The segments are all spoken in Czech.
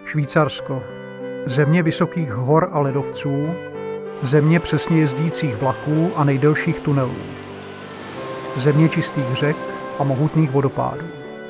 Švýcarsko. Země vysokých hor a ledovců, země přesně jezdících vlaků a nejdelších tunelů. Země čistých řek a mohutných vodopádů.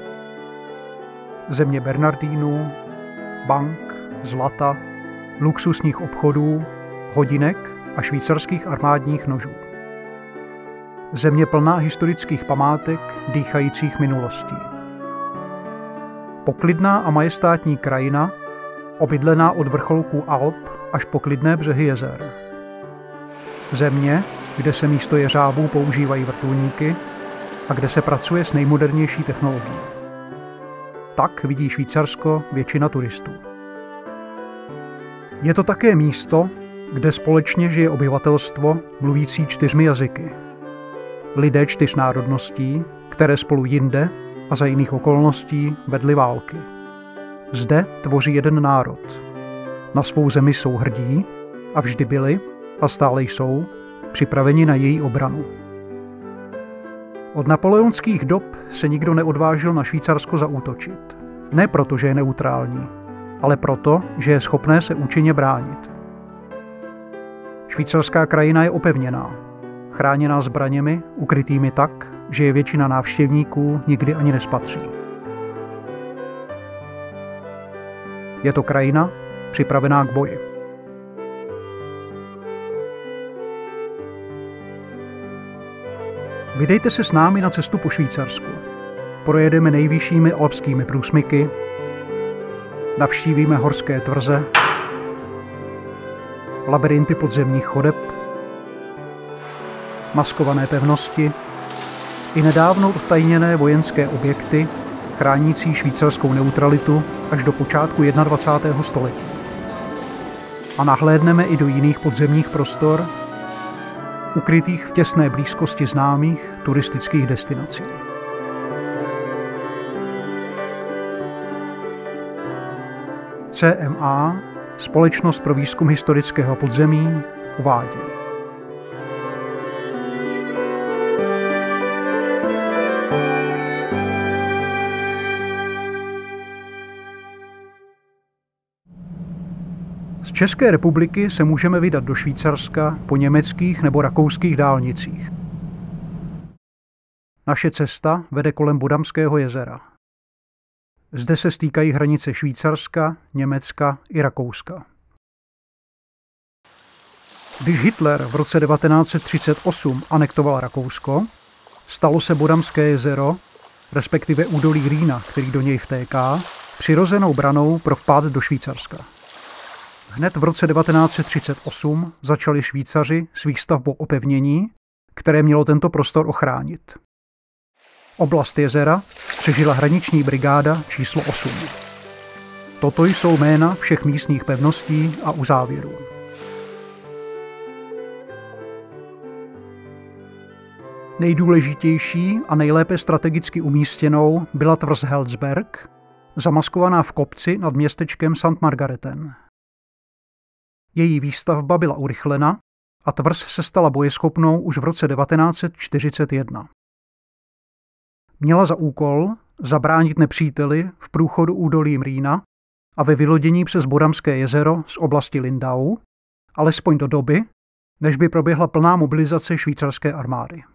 Země bernardínů, bank, zlata, luxusních obchodů, hodinek a švýcarských armádních nožů. Země plná historických památek, dýchajících minulostí. Poklidná a majestátní krajina, obydlená od vrcholků Alp až po klidné břehy jezer. Země, kde se místo jeřábů používají vrtulníky a kde se pracuje s nejmodernější technologií. Tak vidí Švýcarsko většina turistů. Je to také místo, kde společně žije obyvatelstvo mluvící 4 jazyky. Lidé 4 národností, které spolu jinde a za jiných okolností vedly války. Zde tvoří jeden národ. Na svou zemi jsou hrdí a vždy byli a stále jsou připraveni na její obranu. Od napoleonských dob se nikdo neodvážil na Švýcarsko zaútočit. Ne proto, že je neutrální, ale proto, že je schopné se účinně bránit. Švýcarská krajina je opevněná, chráněná zbraněmi, ukrytými tak, že je většina návštěvníků nikdy ani nespatří. Je to krajina připravená k boji. Vydejte se s námi na cestu po Švýcarsku. Projedeme nejvyššími alpskými průsmyky, navštívíme horské tvrze, labirinty podzemních chodeb, maskované pevnosti i nedávno odtajněné vojenské objekty, chránící švýcarskou neutralitu až do počátku 21. století. A nahlédneme i do jiných podzemních prostor, ukrytých v těsné blízkosti známých turistických destinací. CMA, Společnost pro výzkum historického podzemí, uvádí. Z České republiky se můžeme vydat do Švýcarska po německých nebo rakouských dálnicích. Naše cesta vede kolem Bodamského jezera. Zde se stýkají hranice Švýcarska, Německa i Rakouska. Když Hitler v roce 1938 anektoval Rakousko, stalo se Bodamské jezero, respektive údolí Rýna, který do něj vtéká, přirozenou branou pro vpád do Švýcarska. Hned v roce 1938 začali Švýcaři s výstavbou opevnění, které mělo tento prostor ochránit. Oblast jezera střežila hraniční brigáda číslo 8. Toto jsou jména všech místních pevností a uzávěrů. Nejdůležitější a nejlépe strategicky umístěnou byla tvrz Healdsberg, zamaskovaná v kopci nad městečkem St. Margareten. Její výstavba byla urychlena a tvrz se stala bojeschopnou už v roce 1941. Měla za úkol zabránit nepříteli v průchodu údolím Rýna a ve vylodění přes Bodamské jezero z oblasti Lindau, alespoň do doby, než by proběhla plná mobilizace švýcarské armády.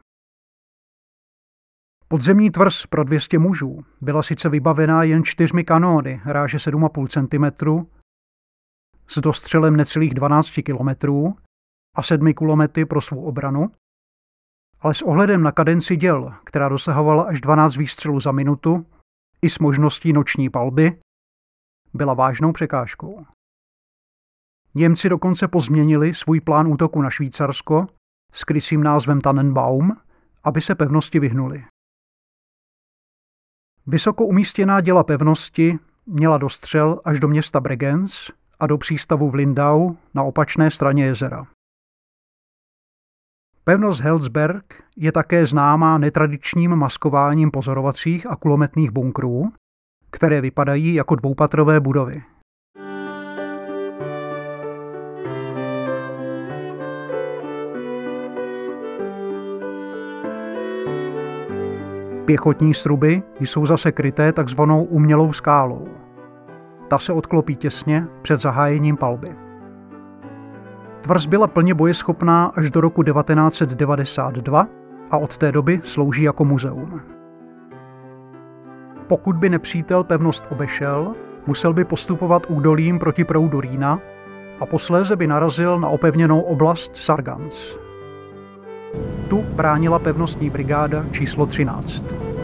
Podzemní tvrz pro 200 mužů byla sice vybavená jen 4 kanóny ráže 7,5 cm s dostřelem necelých 12 kilometrů a 7 kulomety pro svou obranu, ale s ohledem na kadenci děl, která dosahovala až 12 výstřelů za minutu, i s možností noční palby, byla vážnou překážkou. Němci dokonce pozměnili svůj plán útoku na Švýcarsko s krycím názvem Tannenbaum, aby se pevnosti vyhnuli. Vysoko umístěná děla pevnosti měla dostřel až do města Bregenz a do přístavu v Lindau na opačné straně jezera. Pevnost Healdsberg je také známá netradičním maskováním pozorovacích a kulometných bunkrů, které vypadají jako dvoupatrové budovy. Pěchotní sruby jsou zase kryté takzvanou umělou skálou. Ta se odklopí těsně před zahájením palby. Tvrz byla plně bojeschopná až do roku 1992 a od té doby slouží jako muzeum. Pokud by nepřítel pevnost obešel, musel by postupovat údolím proti proudu Rýna a posléze by narazil na opevněnou oblast Sargans. Tu bránila pevnostní brigáda číslo 13.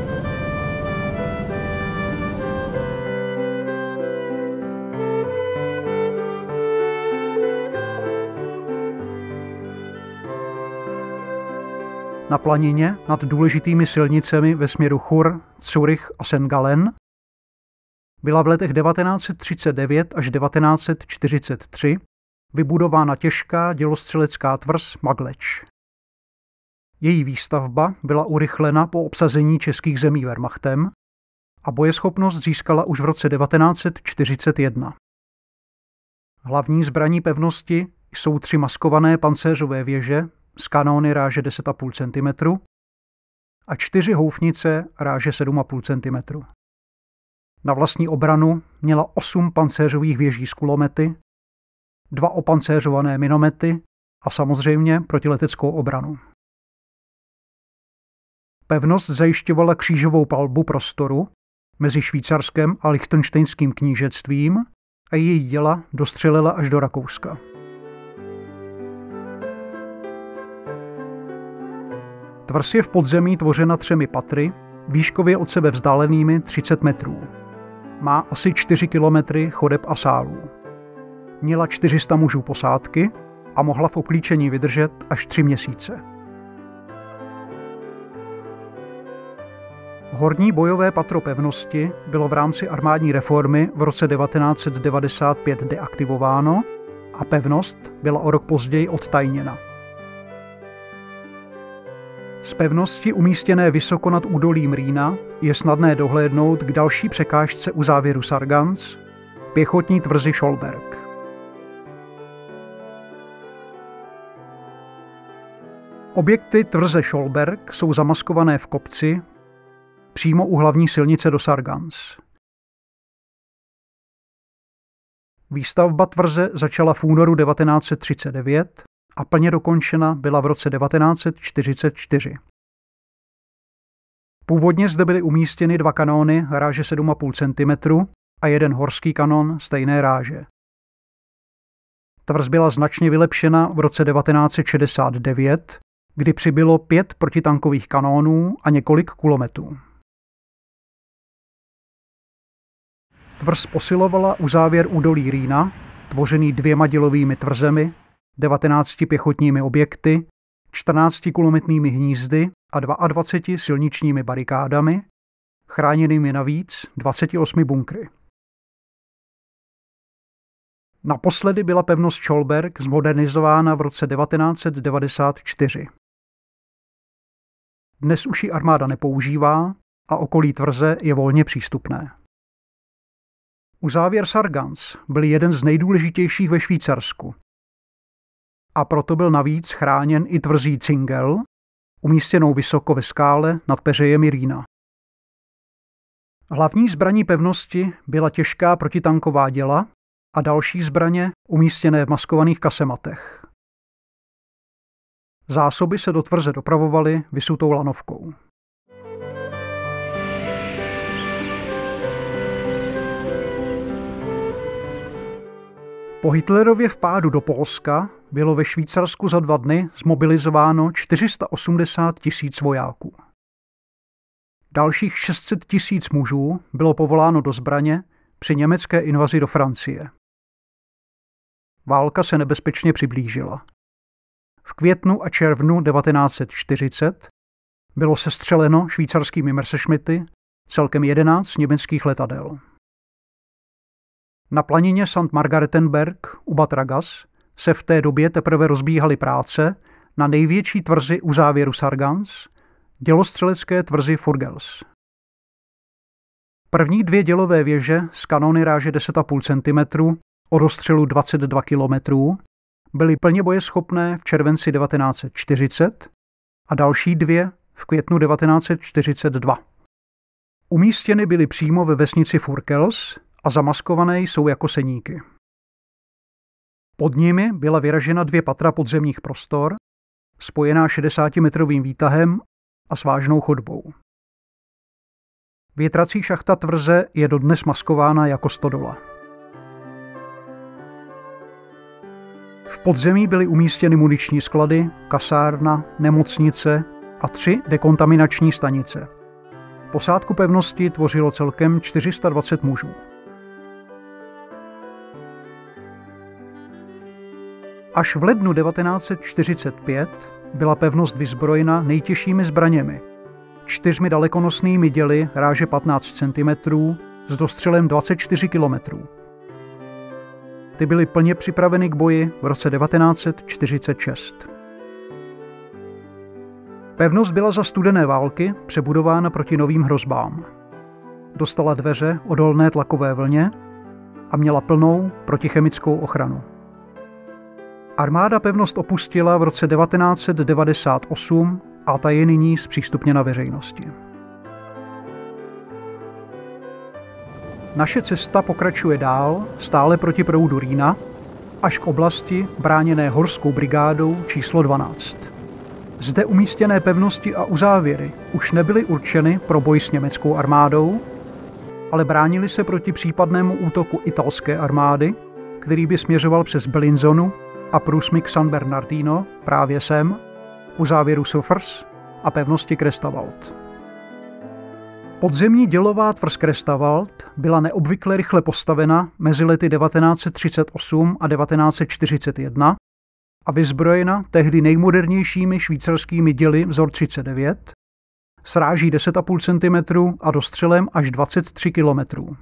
Na planině nad důležitými silnicemi ve směru Chur, Zurich a St. Gallen byla v letech 1939 až 1943 vybudována těžká dělostřelecká tvrz Magleč. Její výstavba byla urychlena po obsazení českých zemí Wehrmachtem a bojeschopnost získala už v roce 1941. Hlavní zbraní pevnosti jsou 3 maskované pancéřové věže s kanóny ráže 10,5 cm a 4 houfnice ráže 7,5 cm. Na vlastní obranu měla 8 pancéřových věží s kulomety, 2 opancéřované minomety a samozřejmě protileteckou obranu. Pevnost zajišťovala křížovou palbu prostoru mezi Švýcarskem a Lichtenštejnským knížectvím a její děla dostřelila až do Rakouska. Tvrz je v podzemí tvořena 3 patry, výškově od sebe vzdálenými 30 metrů. Má asi 4 kilometry chodeb a sálů. Měla 400 mužů posádky a mohla v obklíčení vydržet až 3 měsíce. Horní bojové patro pevnosti bylo v rámci armádní reformy v roce 1995 deaktivováno a pevnost byla o rok později odtajněna. Z pevnosti umístěné vysoko nad údolím Rýna je snadné dohlédnout k další překážce u závěru Sargans, pěchotní tvrzi Scholberg. Objekty tvrze Scholberg jsou zamaskované v kopci přímo u hlavní silnice do Sargans. Výstavba tvrze začala v únoru 1939 a plně dokončena byla v roce 1944. Původně zde byly umístěny 2 kanóny ráže 7,5 cm a 1 horský kanon stejné ráže. Tvrz byla značně vylepšena v roce 1969, kdy přibylo 5 protitankových kanónů a několik kulometů. Tvrz posilovala uzávěr údolí Rýna, tvořený 2 dělovými tvrzemi, 19 pěchotními objekty, 14 kulometnými hnízdy a 22 silničními barikádami, chráněnými navíc 28 bunkry. Naposledy byla pevnost Scholberg zmodernizována v roce 1994. Dnes už ji armáda nepoužívá a okolí tvrze je volně přístupné. Uzávěr Sargans byl jeden z nejdůležitějších ve Švýcarsku. A proto byl navíc chráněn i tvrzí Zingel, umístěnou vysoko ve skále nad peřejemi Rýna. Hlavní zbraní pevnosti byla těžká protitanková děla a další zbraně umístěné v maskovaných kasematech. Zásoby se do tvrze dopravovaly vysutou lanovkou. Po Hitlerově vpádu do Polska bylo ve Švýcarsku za 2 dny zmobilizováno 480 000 vojáků. Dalších 600 000 mužů bylo povoláno do zbraně při německé invazi do Francie. Válka se nebezpečně přiblížila. V květnu a červnu 1940 bylo sestřeleno švýcarskými Messerschmitty celkem 11 německých letadel. Na planině St. Margaretenberg u Bad Ragaz se v té době teprve rozbíhaly práce na největší tvrzi u závěru Sargans, dělostřelecké tvrzi Furgels. První 2 dělové věže s kanony ráže 10,5 cm o rozstřelu 22 km byly plně bojeschopné v červenci 1940 a další 2 v květnu 1942. Umístěny byly přímo ve vesnici Furgels a zamaskované jsou jako seníky. Pod nimi byla vyražena 2 patra podzemních prostor, spojená 60metrovým výtahem a svážnou chodbou. Větrací šachta tvrze je dodnes maskována jako stodola. V podzemí byly umístěny muniční sklady, kasárna, nemocnice a 3 dekontaminační stanice. Posádku pevnosti tvořilo celkem 420 mužů. Až v lednu 1945 byla pevnost vyzbrojena nejtěžšími zbraněmi, 4 dalekonosnými děly ráže 15 cm s dostřelem 24 km. Ty byly plně připraveny k boji v roce 1946. Pevnost byla za studené války přebudována proti novým hrozbám. Dostala dveře odolné tlakové vlně a měla plnou protichemickou ochranu. Armáda pevnost opustila v roce 1998 a ta je nyní zpřístupněna veřejnosti. Naše cesta pokračuje dál, stále proti proudu Rýna, až k oblasti bráněné horskou brigádou číslo 12. Zde umístěné pevnosti a uzávěry už nebyly určeny pro boj s německou armádou, ale bránili se proti případnému útoku italské armády, který by směřoval přes Bellinzonu a průsmyk San Bernardino právě sem, u závěru Suffers a pevnosti Crestawald. Podzemní dělová tvrz Crestawald byla neobvykle rychle postavena mezi lety 1938 a 1941 a vyzbrojena tehdy nejmodernějšími švýcarskými děly vzor 39 s ráží 10,5 cm a dostřelem až 23 km.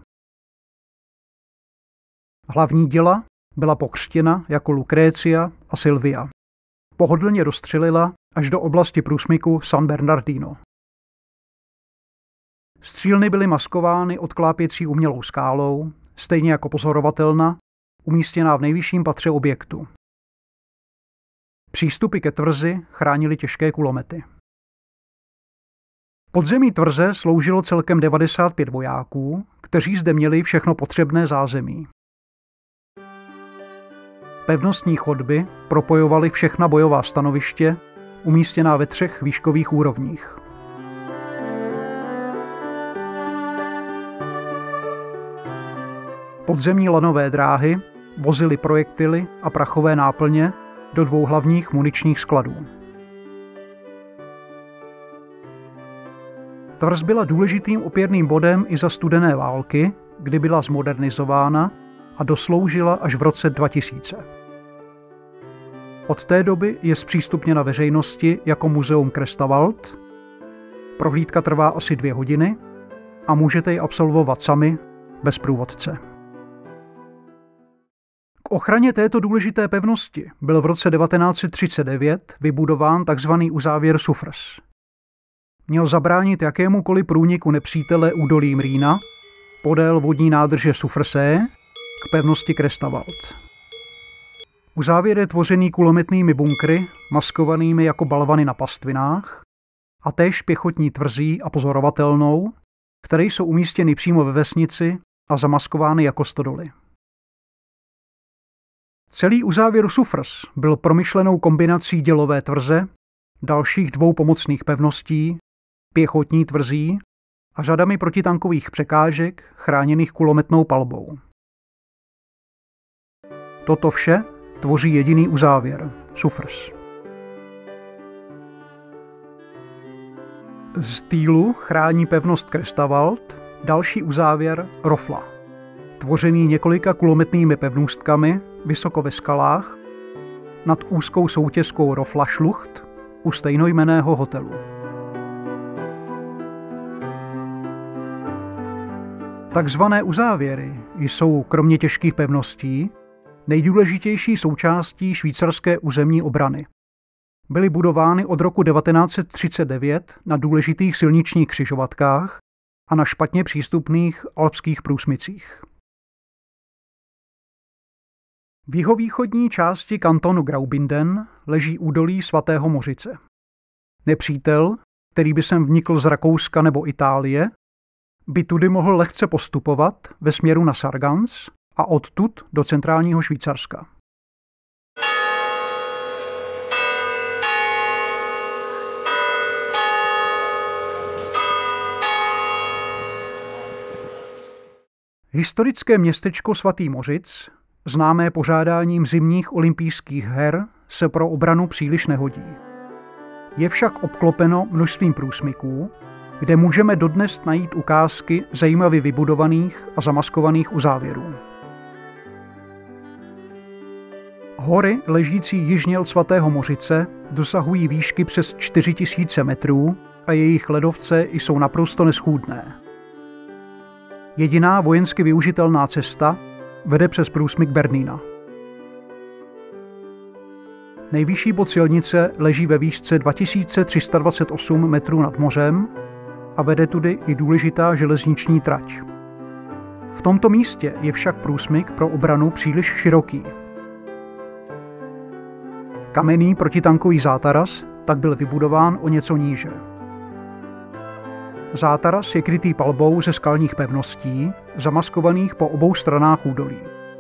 Hlavní děla byla pokřtěna jako Lucretia a Silvia. Pohodlně rozstřelila až do oblasti průsmyku San Bernardino. Střílny byly maskovány odklápěcí umělou skálou, stejně jako pozorovatelna, umístěná v nejvyšším patře objektu. Přístupy ke tvrzi chránily těžké kulomety. Podzemí tvrze sloužilo celkem 95 vojáků, kteří zde měli všechno potřebné zázemí. Pevnostní chodby propojovaly všechna bojová stanoviště, umístěná ve 3 výškových úrovních. Podzemní lanové dráhy vozily projektily a prachové náplně do 2 hlavních muničních skladů. Tvrz byla důležitým opěrným bodem i za studené války, kdy byla zmodernizována a dosloužila až v roce 2000. Od té doby je zpřístupněna veřejnosti jako muzeum Crestawald. Prohlídka trvá asi 2 hodiny a můžete ji absolvovat sami bez průvodce. K ochraně této důležité pevnosti byl v roce 1939 vybudován tzv. Uzávěr Suffers. Měl zabránit jakémukoliv průniku nepřítele údolím Rýna podél vodní nádrže Suffersee k pevnosti Crestawald. Uzávěr je tvořený kulometnými bunkry, maskovanými jako balvany na pastvinách, a též pěchotní tvrzí a pozorovatelnou, které jsou umístěny přímo ve vesnici a zamaskovány jako stodoly. Celý uzávěr Suffers byl promyšlenou kombinací dělové tvrze, dalších 2 pomocných pevností, pěchotní tvrzí a řadami protitankových překážek chráněných kulometnou palbou. Toto vše tvoří jediný uzávěr, Suffers. Z týlu chrání pevnost Crestawald další uzávěr Rofla, tvořený několika kulometnými pevnůstkami vysoko ve skalách nad úzkou soutězkou Rofla Schlucht u stejnojmenného hotelu. Takzvané uzávěry jsou kromě těžkých pevností nejdůležitější součástí švýcarské územní obrany. Byly budovány od roku 1939 na důležitých silničních křižovatkách a na špatně přístupných alpských průsmycích. V jihovýchodní části kantonu Graubünden leží údolí Svatého Mořice. Nepřítel, který by sem vnikl z Rakouska nebo Itálie, by tudy mohl lehce postupovat ve směru na Sargans a odtud do centrálního Švýcarska. Historické městečko Svatý Mořic, známé pořádáním zimních olympijských her, se pro obranu příliš nehodí. Je však obklopeno množstvím průsmyků, kde můžeme dodnes najít ukázky zajímavě vybudovaných a zamaskovaných uzávěrů. Hory ležící jižně od Svatého Mořice dosahují výšky přes 4000 metrů a jejich ledovce jsou naprosto neschůdné. Jediná vojensky využitelná cesta vede přes průsmyk Bernina. Nejvyšší bod silnice leží ve výšce 2328 metrů nad mořem a vede tudy i důležitá železniční trať. V tomto místě je však průsmyk pro obranu příliš široký. Kamenný protitankový zátaras tak byl vybudován o něco níže. Zátaras je krytý palbou ze skalních pevností, zamaskovaných po obou stranách údolí.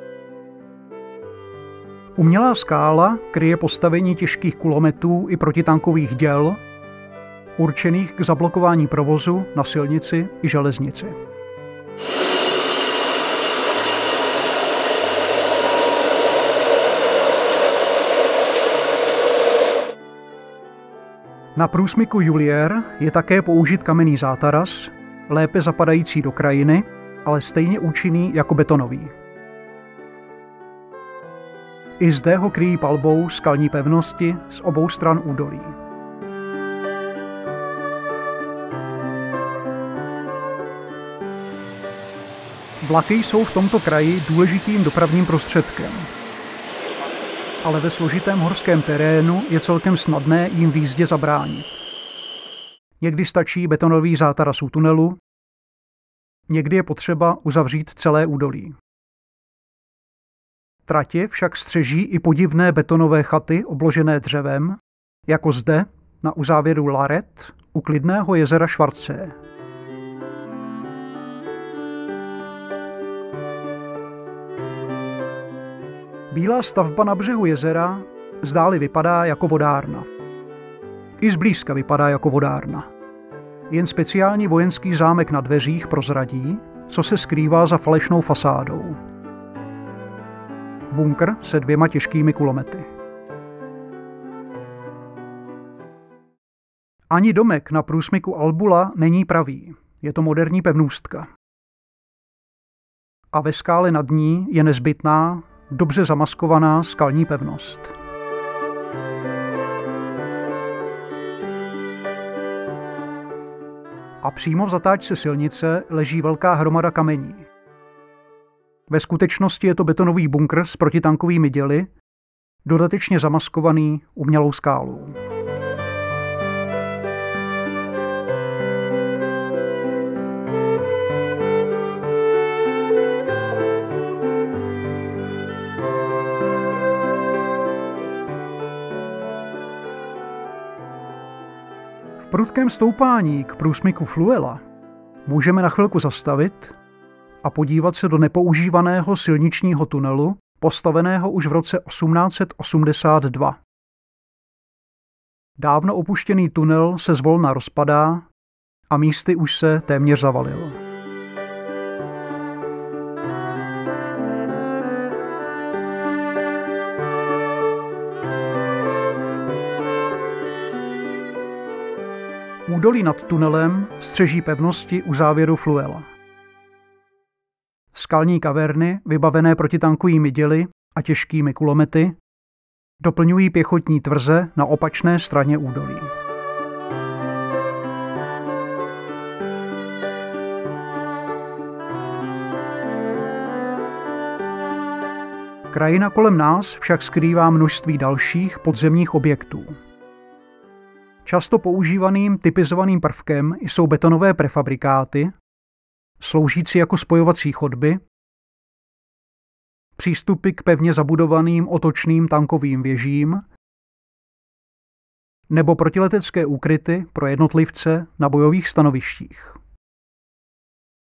Umělá skála kryje postavení těžkých kulometů i protitankových děl, určených k zablokování provozu na silnici i železnici. Na průsmyku Julier je také použit kamenný zátaras, lépe zapadající do krajiny, ale stejně účinný jako betonový. I zde ho kryjí palbou skalní pevnosti z obou stran údolí. Vlaky jsou v tomto kraji důležitým dopravním prostředkem, ale ve složitém horském terénu je celkem snadné jim v jízdě zabránit. Někdy stačí betonový zátaras u tunelu, někdy je potřeba uzavřít celé údolí. Tratě však střeží i podivné betonové chaty obložené dřevem, jako zde na uzávěru Laret u klidného jezera Schwarzsee. Bílá stavba na břehu jezera zdáli vypadá jako vodárna. I zblízka vypadá jako vodárna. Jen speciální vojenský zámek na dveřích prozradí, co se skrývá za falešnou fasádou. Bunkr se 2 těžkými kulomety. Ani domek na průsmyku Albula není pravý, je to moderní pevnůstka. A ve skále nad ní je nezbytná, dobře zamaskovaná skalní pevnost. A přímo v zatáčce silnice leží velká hromada kamení. Ve skutečnosti je to betonový bunkr s protitankovými děly, dodatečně zamaskovaný umělou skálou. V prudkém stoupání k průsmyku Fluela můžeme na chvilku zastavit a podívat se do nepoužívaného silničního tunelu, postaveného už v roce 1882. Dávno opuštěný tunel se zvolna rozpadá a místy už se téměř zavalil. Údolí nad tunelem střeží pevnosti u závěru Fluela. Skalní kaverny, vybavené protitankovými děly a těžkými kulomety, doplňují pěchotní tvrze na opačné straně údolí. Krajina kolem nás však skrývá množství dalších podzemních objektů. Často používaným typizovaným prvkem jsou betonové prefabrikáty, sloužící jako spojovací chodby, přístupy k pevně zabudovaným otočným tankovým věžím nebo protiletecké úkryty pro jednotlivce na bojových stanovištích.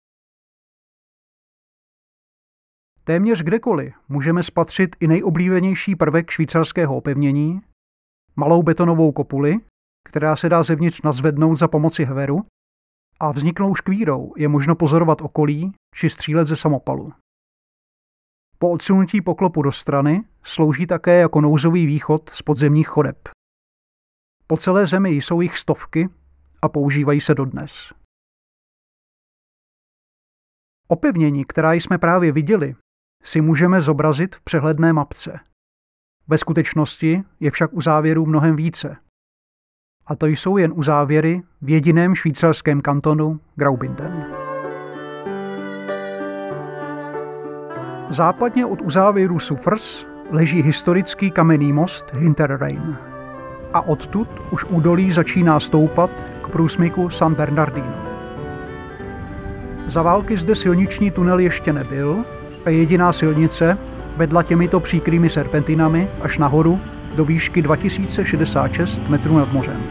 Téměř kdekoliv můžeme spatřit i nejoblíbenější prvek švýcarského opevnění, malou betonovou kopuli, která se dá zevnitř nazvednout za pomoci heveru, a vzniklou škvírou je možno pozorovat okolí či střílet ze samopalu. Po odsunutí poklopu do strany slouží také jako nouzový východ z podzemních chodeb. Po celé zemi jsou jich stovky a používají se dodnes. Opevnění, která jsme právě viděli, si můžeme zobrazit v přehledné mapce. Ve skutečnosti je však uzávěrů mnohem více. A to jsou jen uzávěry v jediném švýcarském kantonu Graubünden. Západně od uzávěru Suffers leží historický kamenný most Hinterrhein. A odtud už údolí začíná stoupat k průsmyku San Bernardino. Za války zde silniční tunel ještě nebyl a jediná silnice vedla těmito příkrými serpentinami až nahoru do výšky 2066 metrů nad mořem.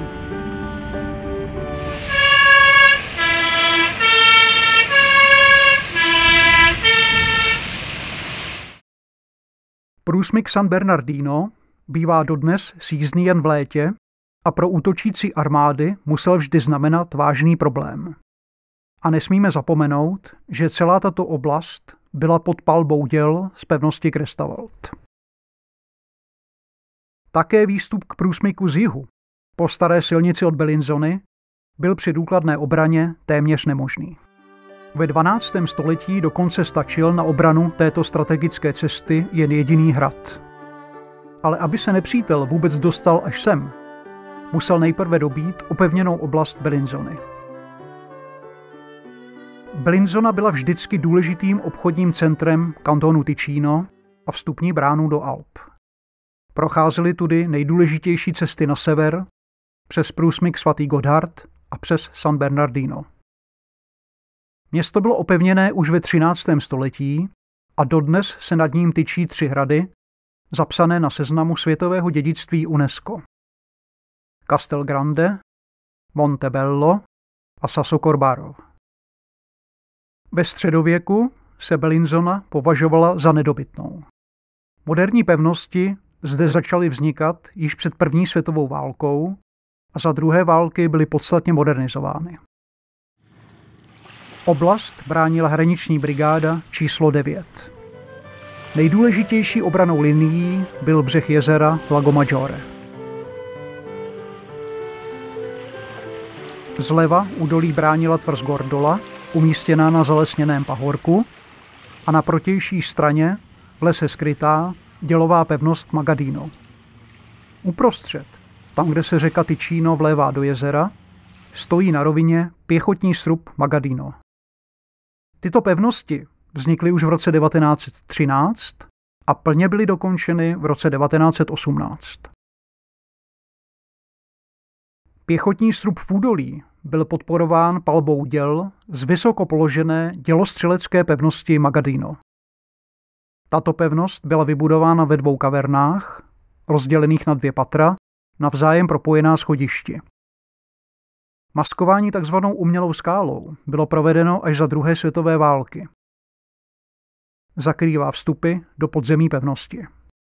Průsmyk San Bernardino bývá dodnes sjízdný jen v létě a pro útočící armády musel vždy znamenat vážný problém. A nesmíme zapomenout, že celá tato oblast byla pod palbou děl z pevnosti Grestavald. Také výstup k průsmyku z jihu, po staré silnici od Bellinzony, byl při důkladné obraně téměř nemožný. Ve 12. století dokonce stačil na obranu této strategické cesty jen jediný hrad. Ale aby se nepřítel vůbec dostal až sem, musel nejprve dobít opevněnou oblast Bellinzony. Bellinzona byla vždycky důležitým obchodním centrem kantonu Ticino a vstupní bránou do Alp. Procházely tudy nejdůležitější cesty na sever, přes průsmyk svatý Gotthard a přes San Bernardino. Město bylo opevněné už ve 13. století a dodnes se nad ním tyčí 3 hrady, zapsané na seznamu světového dědictví UNESCO. Castel Grande, Montebello a Sassocorbaro. Ve středověku se Bellinzona považovala za nedobytnou. Moderní pevnosti zde začaly vznikat již před první světovou válkou a za druhé války byly podstatně modernizovány. Oblast bránila hraniční brigáda číslo 9. Nejdůležitější obranou linií byl břeh jezera Lago Maggiore. Zleva údolí bránila tvrz Gordola, umístěná na zalesněném pahorku, a na protější straně, v lese skrytá, dělová pevnost Magadino. Uprostřed, tam, kde se řeka Ticino vlévá do jezera, stojí na rovině pěchotní srub Magadino. Tyto pevnosti vznikly už v roce 1913 a plně byly dokončeny v roce 1918. Pěchotní srub v údolí byl podporován palbou děl z vysoko položené dělostřelecké pevnosti Magadino. Tato pevnost byla vybudována ve 2 kavernách, rozdělených na 2 patra, navzájem propojená schodišti. Maskování tzv. Umělou skálou bylo provedeno až za 2. světové války. Zakrývá vstupy do podzemí pevnosti.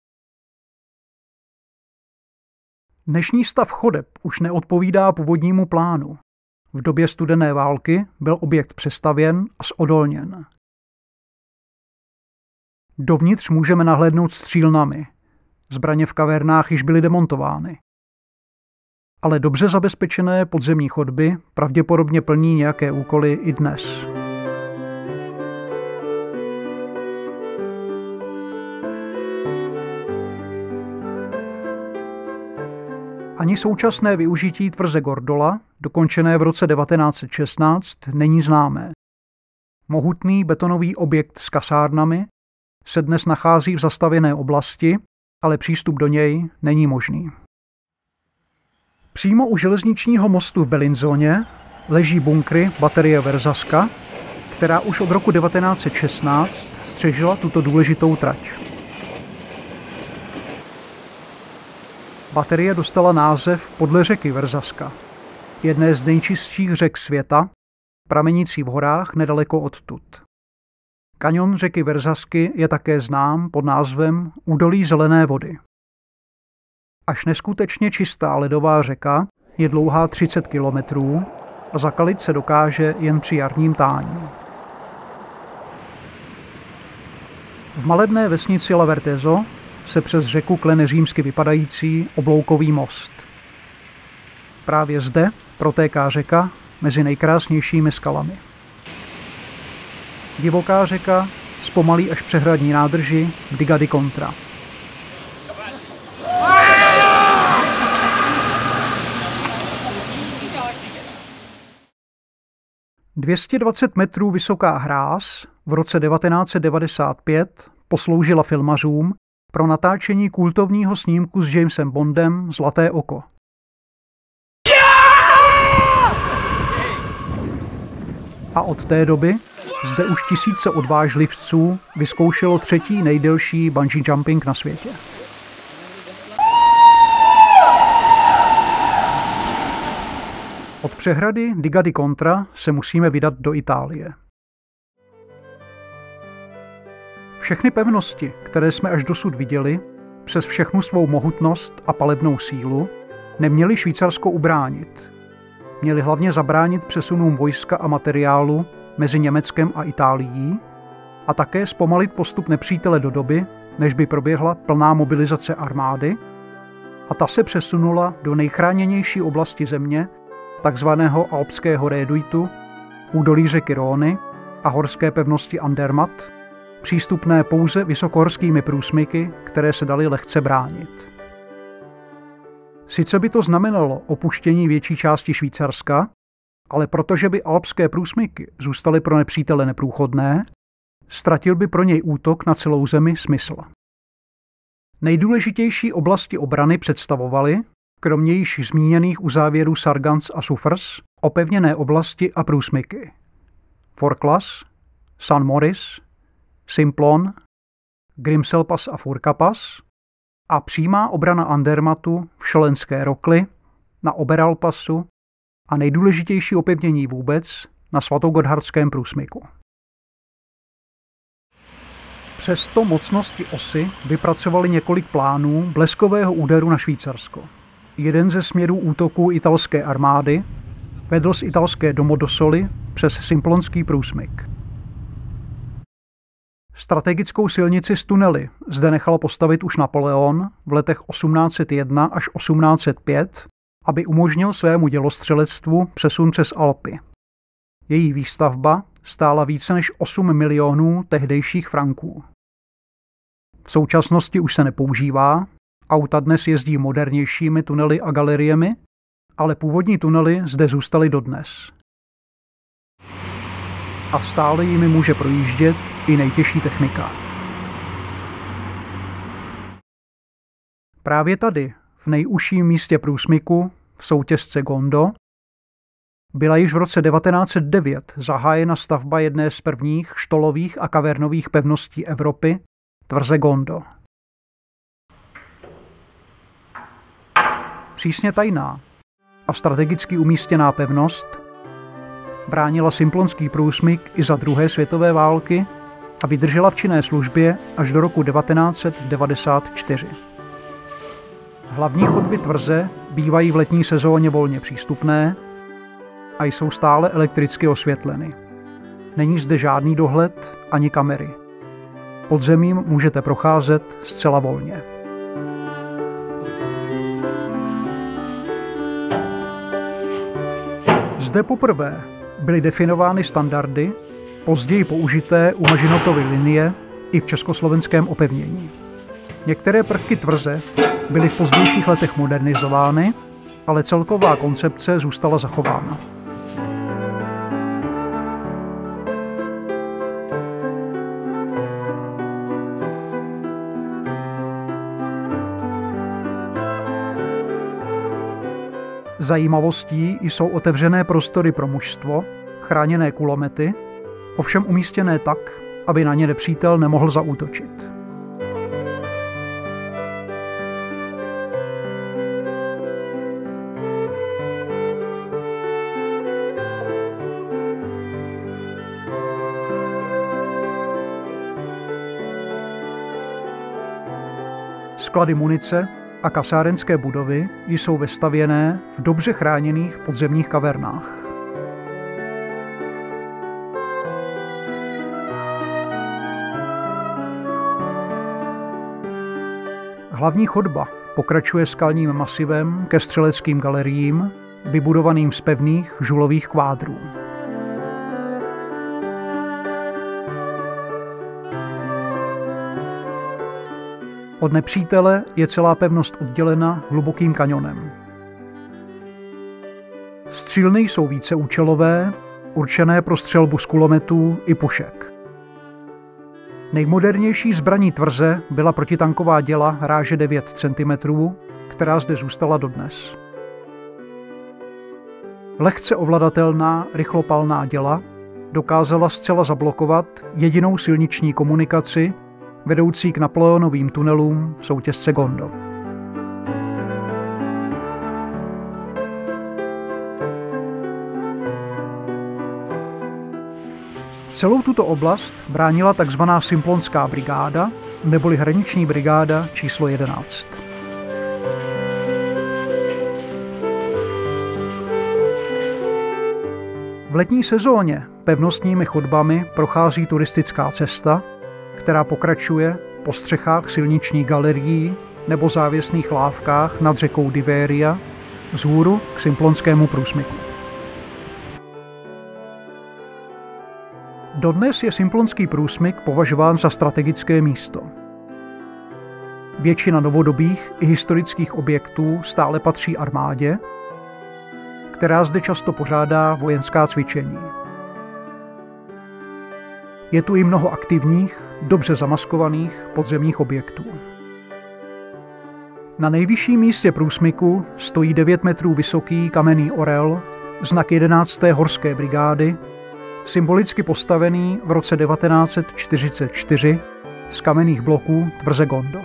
Dnešní stav chodeb už neodpovídá původnímu plánu. V době studené války byl objekt přestavěn a zodolněn. Dovnitř můžeme nahlédnout střílnami. Zbraně v kavernách již byly demontovány. Ale dobře zabezpečené podzemní chodby pravděpodobně plní nějaké úkoly i dnes. Ani současné využití tvrze Gordola, dokončené v roce 1916, není známé. Mohutný betonový objekt s kasárnami se dnes nachází v zastavěné oblasti, ale přístup do něj není možný. Přímo u železničního mostu v Bellinzoně leží bunkry baterie Verzaska, která už od roku 1916 střežila tuto důležitou trať. Baterie dostala název podle řeky Verzaska, jedné z nejčistších řek světa, pramenící v horách nedaleko odtud. Kaňon řeky Verzasky je také znám pod názvem Údolí zelené vody. Až neskutečně čistá ledová řeka je dlouhá 30 kilometrů a zakalit se dokáže jen při jarním tání. V malebné vesnici Lavertezo se přes řeku klene římsky vypadající obloukový most. Právě zde protéká řeka mezi nejkrásnějšími skalami. Divoká řeka zpomalí až přehradní nádrži v Diga di Contra. ...220 metrů vysoká hráz v roce 1995 posloužila filmařům pro natáčení kultovního snímku s Jamesem Bondem Zlaté oko. A od té doby zde už tisíce odvážlivců vyzkoušelo třetí nejdelší bungee jumping na světě. Od přehrady Diga di Contra se musíme vydat do Itálie. Všechny pevnosti, které jsme až dosud viděli, přes všechnu svou mohutnost a palebnou sílu, neměly Švýcarsko ubránit. Měly hlavně zabránit přesunům vojska a materiálu mezi Německem a Itálií a také zpomalit postup nepřítele do doby, než by proběhla plná mobilizace armády, a ta se přesunula do nejchráněnější oblasti země, takzvaného alpského réduitu, údolí řeky Rhôny a horské pevnosti Andermatt, přístupné pouze vysokohorskými průsmyky, které se daly lehce bránit. Sice by to znamenalo opuštění větší části Švýcarska, ale protože by alpské průsmyky zůstaly pro nepřítele neprůchodné, ztratil by pro něj útok na celou zemi smysl. Nejdůležitější oblasti obrany představovaly, kromě již zmíněných uzávěrů Sargans a Suffers, opevněné oblasti a průsmyky. Forclaz, San Moris, Simplon, Grimselpass a Furkapass a přímá obrana Andermattu v Šolenské Rokli, na Oberalpasu a nejdůležitější opevnění vůbec na Svatogotthardském průsmyku. Přesto mocnosti osy vypracovali několik plánů bleskového úderu na Švýcarsko. Jeden ze směrů útoku italské armády vedl z italské Domodossoly přes Simplonský průsmyk. Strategickou silnici z tunely zde nechal postavit už Napoleon v letech 1801 až 1805, aby umožnil svému dělostřelectvu přesun přes Alpy. Její výstavba stála více než 8 milionů tehdejších franků. V současnosti už se nepoužívá, auta dnes jezdí modernějšími tunely a galeriemi, ale původní tunely zde zůstaly dodnes. A stále jimi může projíždět i nejtěžší technika. Právě tady, v nejužším místě průsmyku, v soutěsce Gondo, byla již v roce 1909 zahájena stavba jedné z prvních štolových a kavernových pevností Evropy, tvrze Gondo. Přísně tajná a strategicky umístěná pevnost bránila Simplonský průsmyk i za druhé světové války a vydržela v činné službě až do roku 1994. Hlavní chodby tvrze bývají v letní sezóně volně přístupné a jsou stále elektricky osvětleny. Není zde žádný dohled ani kamery. Podzemím můžete procházet zcela volně. Zde poprvé byly definovány standardy, později použité u Mažinotovy linie i v československém opevnění. Některé prvky tvrze byly v pozdějších letech modernizovány, ale celková koncepce zůstala zachována. Zajímavostí jsou otevřené prostory pro mužstvo, chráněné kulomety, ovšem umístěné tak, aby na ně nepřítel nemohl zaútočit. Sklady munice a kasárenské budovy jsou vestavěné v dobře chráněných podzemních kavernách. Hlavní chodba pokračuje skalním masivem ke střeleckým galeriím, vybudovaným z pevných žulových kvádrů. Od nepřítele je celá pevnost oddělena hlubokým kaňonem. Střílny jsou víceúčelové, určené pro střelbu z kulometů i pušek. Nejmodernější zbraní tvrze byla protitanková děla ráže 9 cm, která zde zůstala dodnes. Lehce ovladatelná rychlopalná děla dokázala zcela zablokovat jedinou silniční komunikaci vedoucí k Napoleonovým tunelům soutěsce Gondo. Celou tuto oblast bránila tzv. Simplonská brigáda, neboli hraniční brigáda číslo 11. V letní sezóně pevnostními chodbami prochází turistická cesta, která pokračuje po střechách silničních galerií nebo závěsných lávkách nad řekou Diveria vzhůru k Simplonskému průsmyku. Dodnes je Simplonský průsmyk považován za strategické místo. Většina novodobých i historických objektů stále patří armádě, která zde často pořádá vojenská cvičení. Je tu i mnoho aktivních, dobře zamaskovaných podzemních objektů. Na nejvyšším místě průsmyku stojí 9 metrů vysoký kamenný orel, znak 11. horské brigády, symbolicky postavený v roce 1944 z kamenných bloků tvrze Gondo.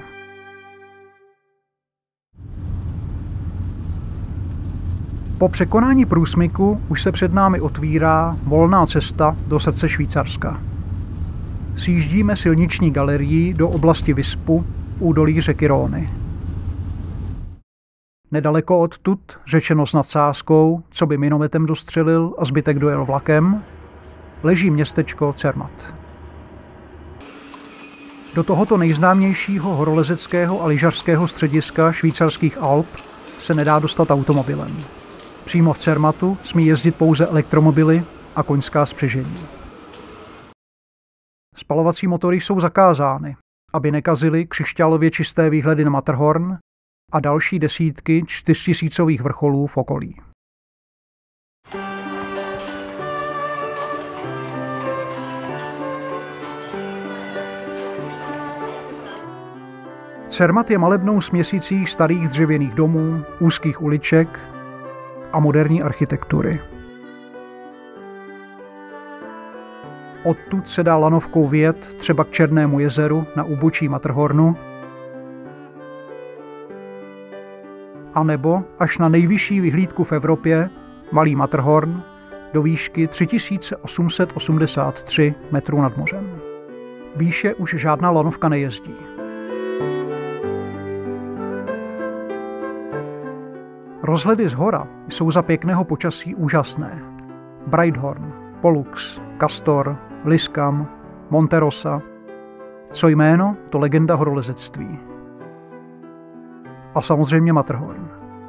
Po překonání průsmyku už se před námi otvírá volná cesta do srdce Švýcarska. Sjíždíme silniční galerii do oblasti Vispu, údolí řeky Róny. Nedaleko odtud, řečeno s nadsázkou, co by minometem dostřelil a zbytek dojel vlakem, leží městečko Zermatt. Do tohoto nejznámějšího horolezeckého a lyžařského střediska švýcarských Alp se nedá dostat automobilem. Přímo v Zermattu smí jezdit pouze elektromobily a koňská spřežení. Spalovací motory jsou zakázány, aby nekazily křišťálově čisté výhledy na Matterhorn a další desítky 4000 vrcholů v okolí. Zermatt je malebnou směsicí starých dřevěných domů, úzkých uliček a moderní architektury. Odtud se dá lanovkou vyjet třeba k Černému jezeru na úbočí Matterhornu, anebo až na nejvyšší vyhlídku v Evropě, Malý Matterhorn, do výšky 3883 metrů nad mořem. Výše už žádná lanovka nejezdí. Rozhledy z hora jsou za pěkného počasí úžasné. Breithorn, Pollux, Castor, Lyskam, Monte Rosa. Co jméno, to legenda horolezectví. A samozřejmě Matterhorn.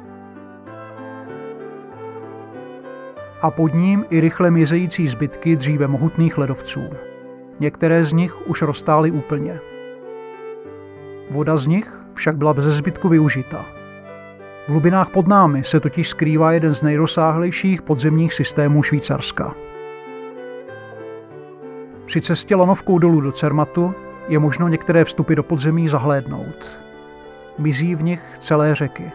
A pod ním i rychle mizející zbytky dříve mohutných ledovců. Některé z nich už roztály úplně. Voda z nich však byla beze zbytku využita. V hlubinách pod námi se totiž skrývá jeden z nejrozsáhlejších podzemních systémů Švýcarska. Při cestě lanovkou dolů do Zermattu je možno některé vstupy do podzemí zahlédnout. Mizí v nich celé řeky.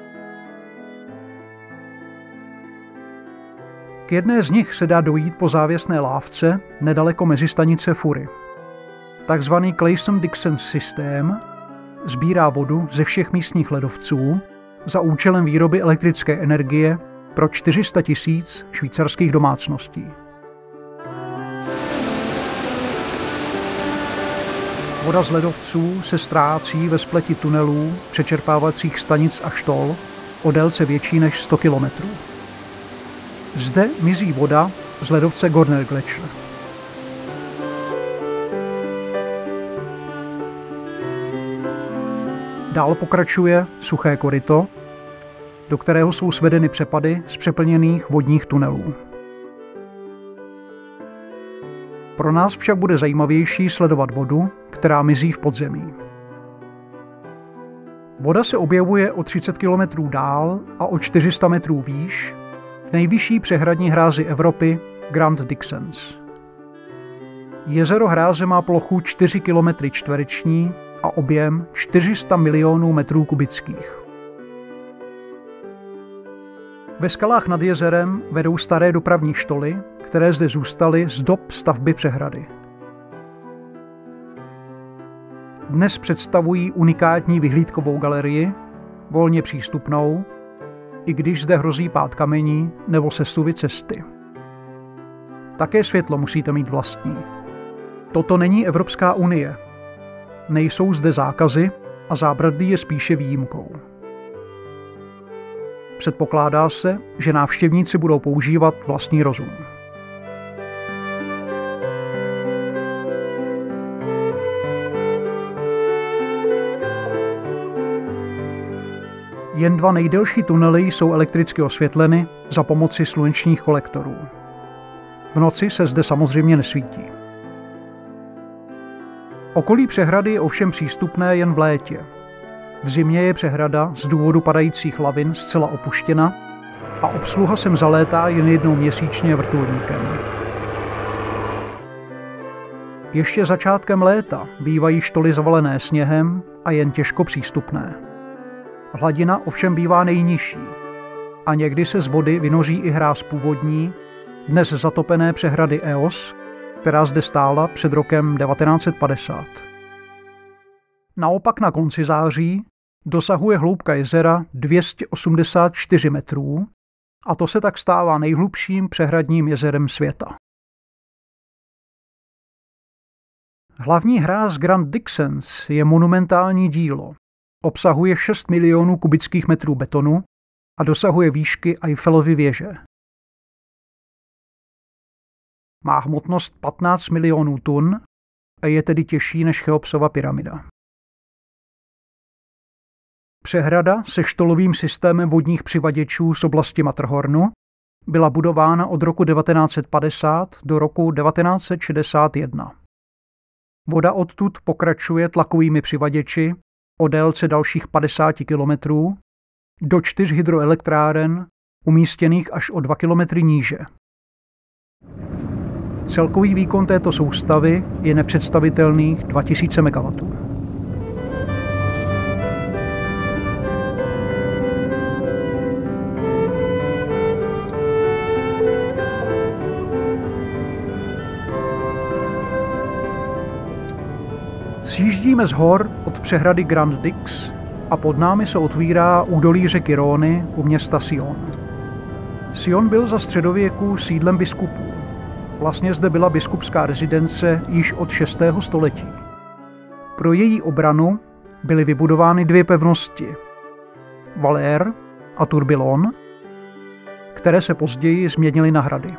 K jedné z nich se dá dojít po závěsné lávce nedaleko mezistanice Fury. Takzvaný Clason-Dixon systém sbírá vodu ze všech místních ledovců za účelem výroby elektrické energie pro 400 000 švýcarských domácností. Voda z ledovců se ztrácí ve spleti tunelů, přečerpávacích stanic a štol o délce větší než 100 kilometrů. Zde mizí voda z ledovce Gorner Gletscher. Dál pokračuje suché koryto, do kterého jsou svedeny přepady z přeplněných vodních tunelů. Pro nás však bude zajímavější sledovat vodu, která mizí v podzemí. Voda se objevuje o 30 km dál a o 400 metrů výš v nejvyšší přehradní hrázi Evropy Grand Dixens. Jezero hráze má plochu 4 km čtvereční a objem 400 milionů metrů kubických. Ve skalách nad jezerem vedou staré dopravní štoly, které zde zůstaly z dob stavby přehrady. Dnes představují unikátní vyhlídkovou galerii, volně přístupnou, i když zde hrozí pád kamení nebo sestuvy cesty. Také světlo musíte mít vlastní. Toto není Evropská unie. Nejsou zde zákazy a zábradlí je spíše výjimkou. Předpokládá se, že návštěvníci budou používat vlastní rozum. Jen 2 nejdelší tunely jsou elektricky osvětleny za pomoci slunečních kolektorů. V noci se zde samozřejmě nesvítí. Okolí přehrady je ovšem přístupné jen v létě. V zimě je přehrada z důvodu padajících lavin zcela opuštěna a obsluha sem zalétá jen jednou měsíčně vrtulníkem. Ještě začátkem léta bývají štoly zavalené sněhem a jen těžko přístupné. Hladina ovšem bývá nejnižší a někdy se z vody vynoří i hráz původní, dnes zatopené přehrady Eos, která zde stála před rokem 1950. Naopak na konci září dosahuje hloubka jezera 284 metrů a to se tak stává nejhlubším přehradním jezerem světa. Hlavní hráz Grand Dixens je monumentální dílo. Obsahuje 6 milionů kubických metrů betonu a dosahuje výšky Eiffelovy věže. Má hmotnost 15 milionů tun a je tedy těžší než Cheopsova pyramida. Přehrada se štolovým systémem vodních přivaděčů z oblasti Matterhornu byla budována od roku 1950 do roku 1961. Voda odtud pokračuje tlakovými přivaděči o délce dalších 50 kilometrů do 4 hydroelektráren umístěných až o 2 kilometry níže. Celkový výkon této soustavy je nepředstavitelných 2000 MW. Sjíždíme z hor od přehrady Grand Dix a pod námi se otvírá údolí řeky Rhôny u města Sion. Sion byl za středověku sídlem biskupů. Vlastně zde byla biskupská rezidence již od 6. století. Pro její obranu byly vybudovány 2 pevnosti, Valère a Tourbillon, které se později změnily na hrady.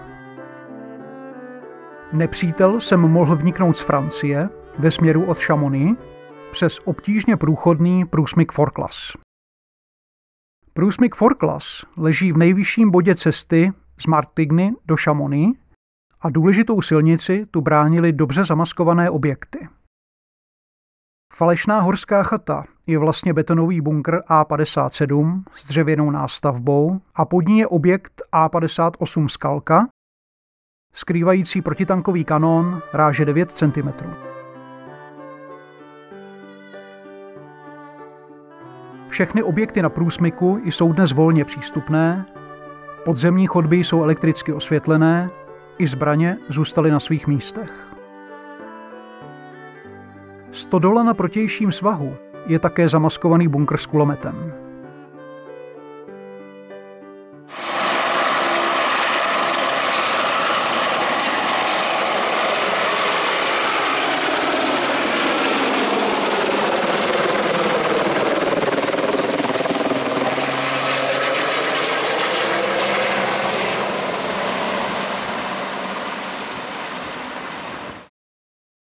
Nepřítel sem mohl vniknout z Francie ve směru od Chamonix přes obtížně průchodný průsmyk Forclaz. Průsmyk Forclaz leží v nejvyšším bodě cesty z Martigny do Chamonix a důležitou silnici tu bránily dobře zamaskované objekty. Falešná horská chata je vlastně betonový bunkr A57 s dřevěnou nástavbou a pod ní je objekt A58 Skalka, skrývající protitankový kanón ráže 9 cm. Všechny objekty na průsmyku jsou dnes volně přístupné, podzemní chodby jsou elektricky osvětlené, i zbraně zůstaly na svých místech. Stodola na protějším svahu je také zamaskovaný bunkr s kulometem.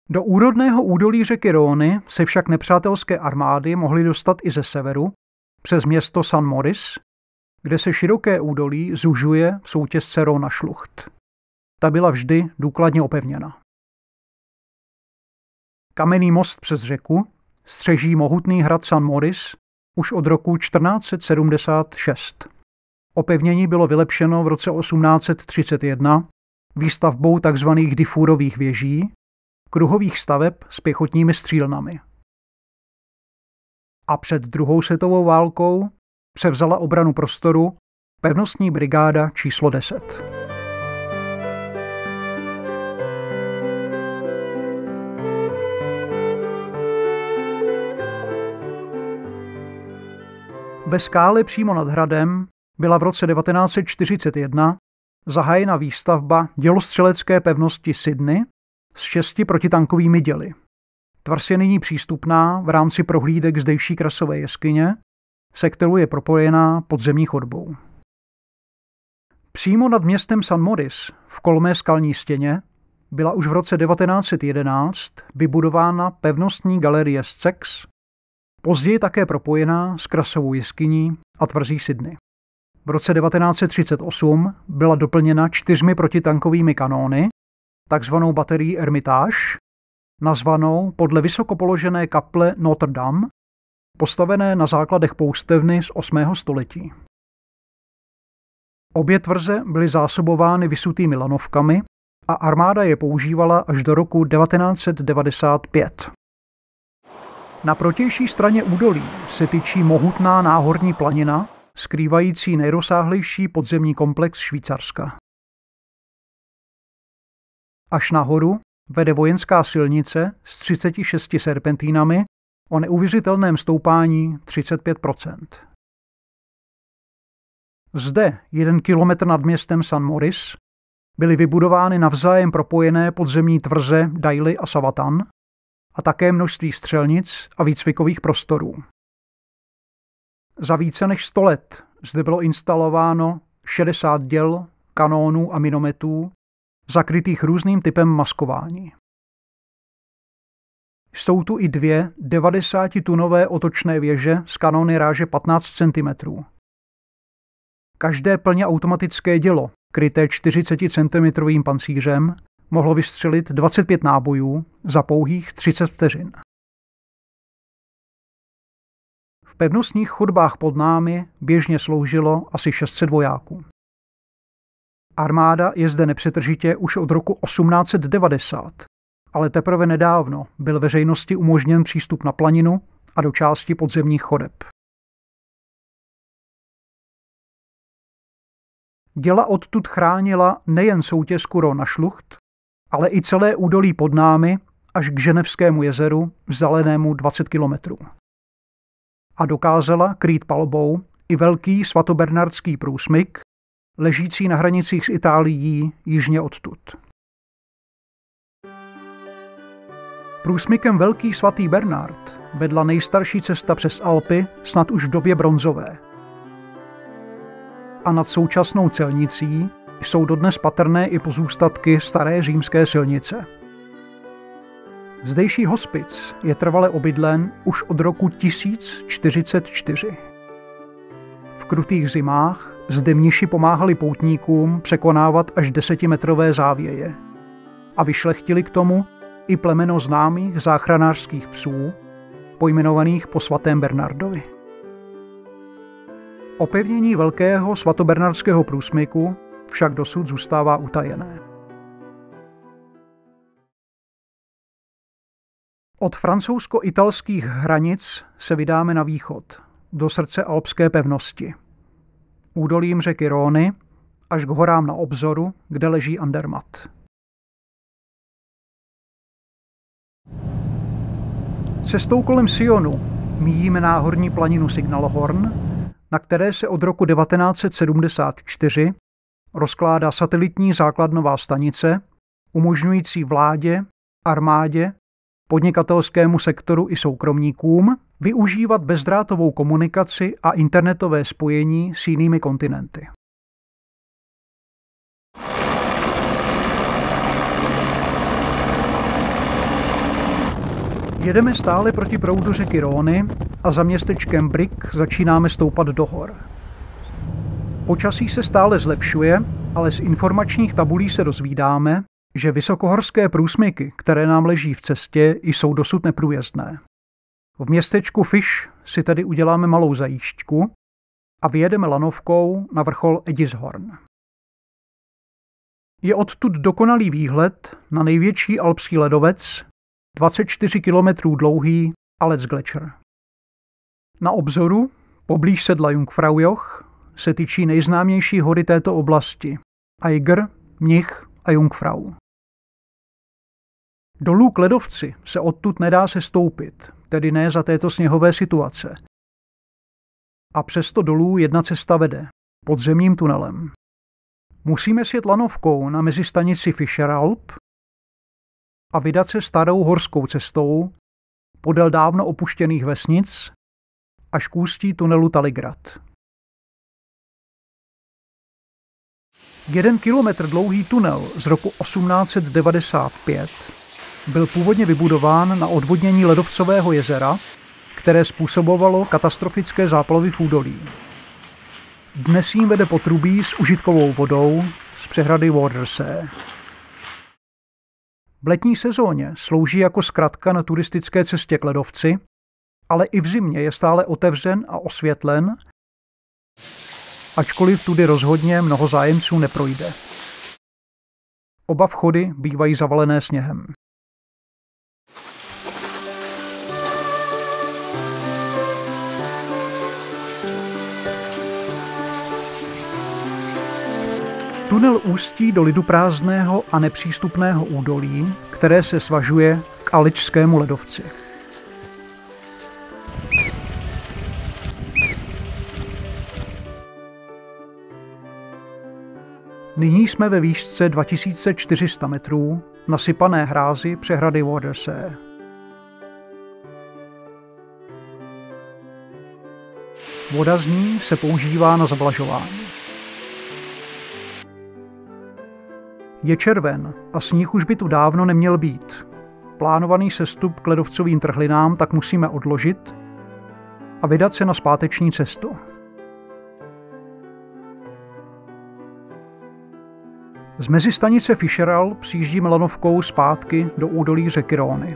Do úrodného údolí řeky Rhôny se však nepřátelské armády mohly dostat i ze severu, přes město San Maurice, kde se široké údolí zužuje v soutěsce Rhôna šlucht. Ta byla vždy důkladně opevněna. Kamenný most přes řeku střeží mohutný hrad San Maurice už od roku 1476. Opevnění bylo vylepšeno v roce 1831 výstavbou tzv. Diffurových věží, kruhových staveb s pěchotními střílnami. A před druhou světovou válkou převzala obranu prostoru pevnostní brigáda číslo 10. Ve skále přímo nad hradem byla v roce 1941 zahájena výstavba dělostřelecké pevnosti Sydney s 6 protitankovými děly. Tvrz je nyní přístupná v rámci prohlídek zdejší krasové jeskyně, se kterou je propojená podzemní chodbou. Přímo nad městem San Maurice v kolmé skalní stěně byla už v roce 1911 vybudována pevnostní galerie Scex, později také propojená s krasovou jeskyní a tvrzí Sydney. V roce 1938 byla doplněna 4 protitankovými kanóny, takzvanou baterií Hermitage, nazvanou podle vysoko položené kaple Notre Dame, postavené na základech poustevny z 8. století. Obě tvrze byly zásobovány visutými lanovkami a armáda je používala až do roku 1995. Na protější straně údolí se tyčí mohutná náhorní planina, skrývající nejrozsáhlejší podzemní komplex Švýcarska. Až nahoru vede vojenská silnice s 36 serpentínami o neuvěřitelném stoupání 35%. Zde, 1 kilometr nad městem San Maurice, byly vybudovány navzájem propojené podzemní tvrze Daily a Savatan a také množství střelnic a výcvikových prostorů. Za více než 100 let zde bylo instalováno 60 děl, kanónů a minometů, zakrytých různým typem maskování. Jsou tu i 2 90-tunové otočné věže s kanóny ráže 15 cm. Každé plně automatické dělo, kryté 40 cm pancířem, mohlo vystřelit 25 nábojů za pouhých 30 vteřin. V pevnostních chodbách pod námi běžně sloužilo asi 600 vojáků. Armáda je zde nepřetržitě už od roku 1890, ale teprve nedávno byl veřejnosti umožněn přístup na planinu a do části podzemních chodeb. Děla odtud chránila nejen soutěsku Rhôna šlucht, ale i celé údolí pod námi až k Ženevskému jezeru, vzdálenému 20 kilometrů. A dokázala krýt palbou i velký svatobernardský průsmyk, ležící na hranicích s Itálií jižně odtud. Průsmykem Velký svatý Bernard vedla nejstarší cesta přes Alpy snad už v době bronzové. A nad současnou celnicí jsou dodnes patrné i pozůstatky staré římské silnice. Zdejší hospic je trvale obydlen už od roku 1044. V krutých zimách zde mniši pomáhali poutníkům překonávat až 10metrové závěje a vyšlechtili k tomu i plemeno známých záchranářských psů, pojmenovaných po svatém Bernardovi. Opevnění velkého svatobernardského průsmyku však dosud zůstává utajené. Od francouzsko-italských hranic se vydáme na východ, do srdce alpské pevnosti. Údolím řeky Rhôny až k horám na obzoru, kde leží Andermatt. Cestou kolem Sionu míjíme náhorní planinu Signalhorn, na které se od roku 1974 rozkládá satelitní základnová stanice, umožňující vládě, armádě, podnikatelskému sektoru i soukromníkům využívat bezdrátovou komunikaci a internetové spojení s jinými kontinenty. Jedeme stále proti proudu řeky Rhôny a za městečkem Brig začínáme stoupat do hor. Počasí se stále zlepšuje, ale z informačních tabulí se dozvídáme, že vysokohorské průsmyky, které nám leží v cestě, jsou dosud neprůjezdné. V městečku Fish si tedy uděláme malou zajížďku a vyjedeme lanovkou na vrchol Eddishorn. Je odtud dokonalý výhled na největší alpský ledovec, 24 km dlouhý Allesgletscher. Na obzoru, poblíž sedla Jungfraujoch, se tyčí nejznámější hory této oblasti – Eiger, Mnich a Jungfrau. Dolů k ledovci se odtud nedá se stoupit, tedy ne za této sněhové situace. A přesto dolů jedna cesta vede, podzemním tunelem. Musíme sjet lanovkou na mezistanici Fischeralp a vydat se starou horskou cestou podél dávno opuštěných vesnic až k ústí tunelu Taligrad. 1 kilometr dlouhý tunel z roku 1895 byl původně vybudován na odvodnění ledovcového jezera, které způsobovalo katastrofické záplavy v údolí. Dnes jím vede potrubí s užitkovou vodou z přehrady Wörthersee. V letní sezóně slouží jako zkratka na turistické cestě k ledovci, ale i v zimě je stále otevřen a osvětlen, ačkoliv tudy rozhodně mnoho zájemců neprojde. Oba vchody bývají zavalené sněhem. Tunel ústí do liduprázdného a nepřístupného údolí, které se svažuje k Aličskému ledovci. Nyní jsme ve výšce 2400 metrů na sypané hrázi přehrady Wörthersee. Voda z ní se používá na zavlažování. Je červen a sníh už by tu dávno neměl být. Plánovaný sestup k ledovcovým trhlinám tak musíme odložit a vydat se na zpáteční cestu. Z mezistanice Fischeralp přijíždíme lanovkou zpátky do údolí řeky Rhôny.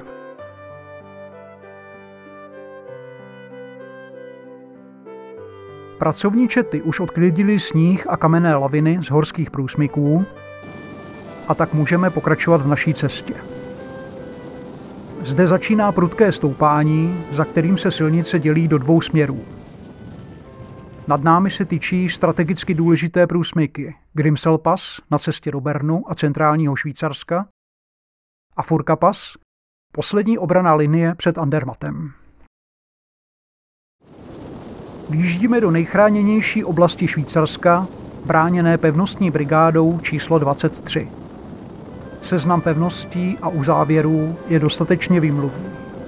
Pracovní čety už odklidily sníh a kamenné laviny z horských průsmyků a tak můžeme pokračovat v naší cestě. Zde začíná prudké stoupání, za kterým se silnice dělí do dvou směrů. Nad námi se tyčí strategicky důležité průsmyky Grimselpass na cestě do Bernu a centrálního Švýcarska a Furkapass, poslední obranná linie před Andermattem. Vjíždíme do nejchráněnější oblasti Švýcarska, bráněné pevnostní brigádou číslo 23. Seznam pevností a uzávěrů je dostatečně výmluvný.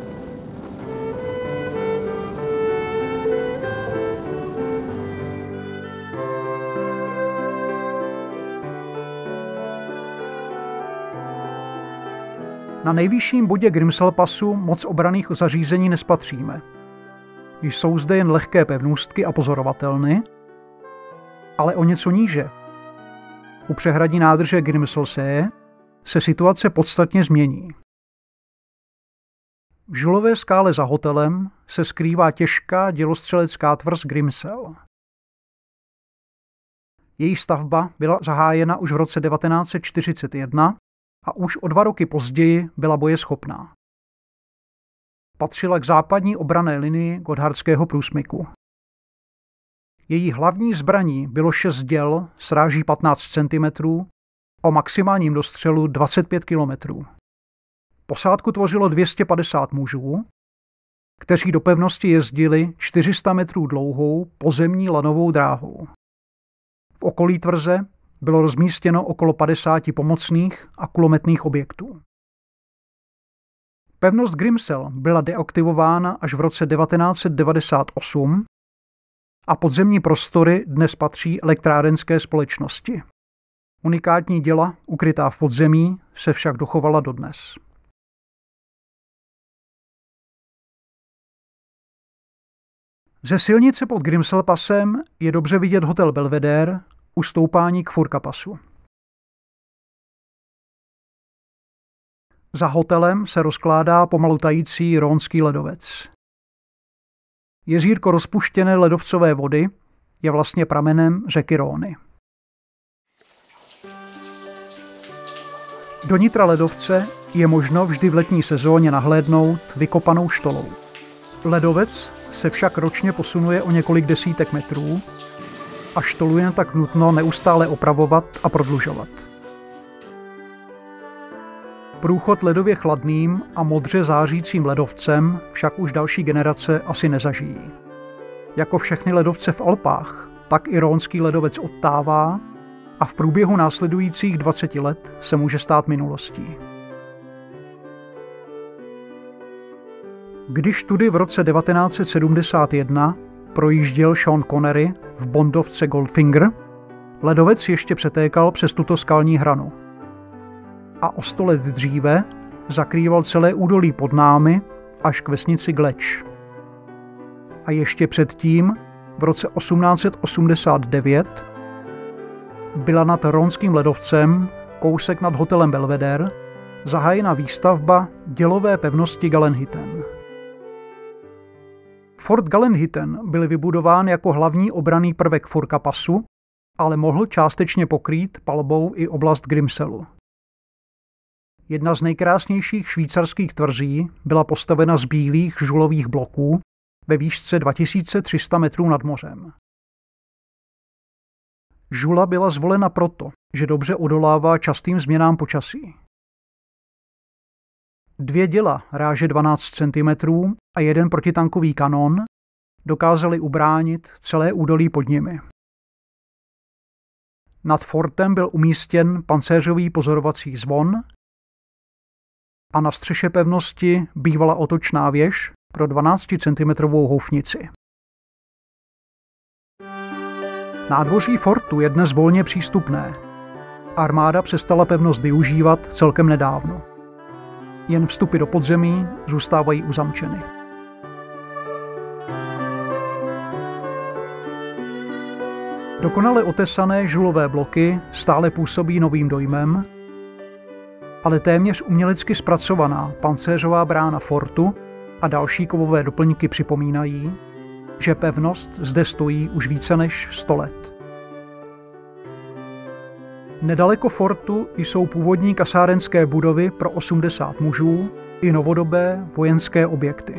Na nejvyšším bodě Grimselpassu moc obranných zařízení nespatříme. Jsou zde jen lehké pevnůstky a pozorovatelny, ale o něco níže. U přehradí nádrže Grimselsee se situace podstatně změní. V žulové skále za hotelem se skrývá těžká dělostřelecká tvrz Grimsel. Její stavba byla zahájena už v roce 1941 a už o 2 roky později byla bojeschopná. Patřila k západní obranné linii Gotthardského průsmyku. Její hlavní zbraní bylo 6 děl s ráží 15 cm o maximálním dostřelu 25 km. Posádku tvořilo 250 mužů, kteří do pevnosti jezdili 400 metrů dlouhou pozemní lanovou dráhou. V okolí tvrze bylo rozmístěno okolo 50 pomocných a kulometných objektů. Pevnost Grimsel byla deaktivována až v roce 1998 a podzemní prostory dnes patří elektrárenské společnosti. Unikátní děla, ukrytá v podzemí, se však dochovala dodnes. Ze silnice pod Grimselpassem je dobře vidět hotel Belvedere u stoupání k Furkapasu. Za hotelem se rozkládá pomalu tající Rónský ledovec. Jezírko rozpuštěné ledovcové vody je vlastně pramenem řeky Róny. Do nitra ledovce je možno vždy v letní sezóně nahlédnout vykopanou štolou. Ledovec se však ročně posunuje o několik desítek metrů a štolu je tak nutno neustále opravovat a prodlužovat. Průchod ledově chladným a modře zářícím ledovcem však už další generace asi nezažijí. Jako všechny ledovce v Alpách, tak i Rónský ledovec odtává a v průběhu následujících 20 let se může stát minulostí. Když tudy v roce 1971 projížděl Sean Connery v bondovce Goldfinger, ledovec ještě přetékal přes tuto skalní hranu. A o 100 let dříve zakrýval celé údolí pod námi až k vesnici Gleč. A ještě předtím, v roce 1889, byla nad Rónským ledovcem, kousek nad hotelem Belvedere, zahájena výstavba dělové pevnosti Galenhytten. Fort Galenhytten byl vybudován jako hlavní obranný prvek Furkapasu, ale mohl částečně pokrýt palbou i oblast Grimselu. Jedna z nejkrásnějších švýcarských tvrzí byla postavena z bílých žulových bloků ve výšce 2300 metrů nad mořem. Žula byla zvolena proto, že dobře odolává častým změnám počasí. 2 děla ráže 12 cm a 1 protitankový kanon dokázali ubránit celé údolí pod nimi. Nad fortem byl umístěn pancéřový pozorovací zvon a na střeše pevnosti bývala otočná věž pro 12 cm houfnici. Nádvoří fortu je dnes volně přístupné. Armáda přestala pevnost využívat celkem nedávno. Jen vstupy do podzemí zůstávají uzamčeny. Dokonale otesané žulové bloky stále působí novým dojmem, ale téměř umělecky zpracovaná pancéřová brána fortu a další kovové doplňky připomínají, že pevnost zde stojí už více než 100 let. Nedaleko fortu jsou původní kasárenské budovy pro 80 mužů i novodobé vojenské objekty.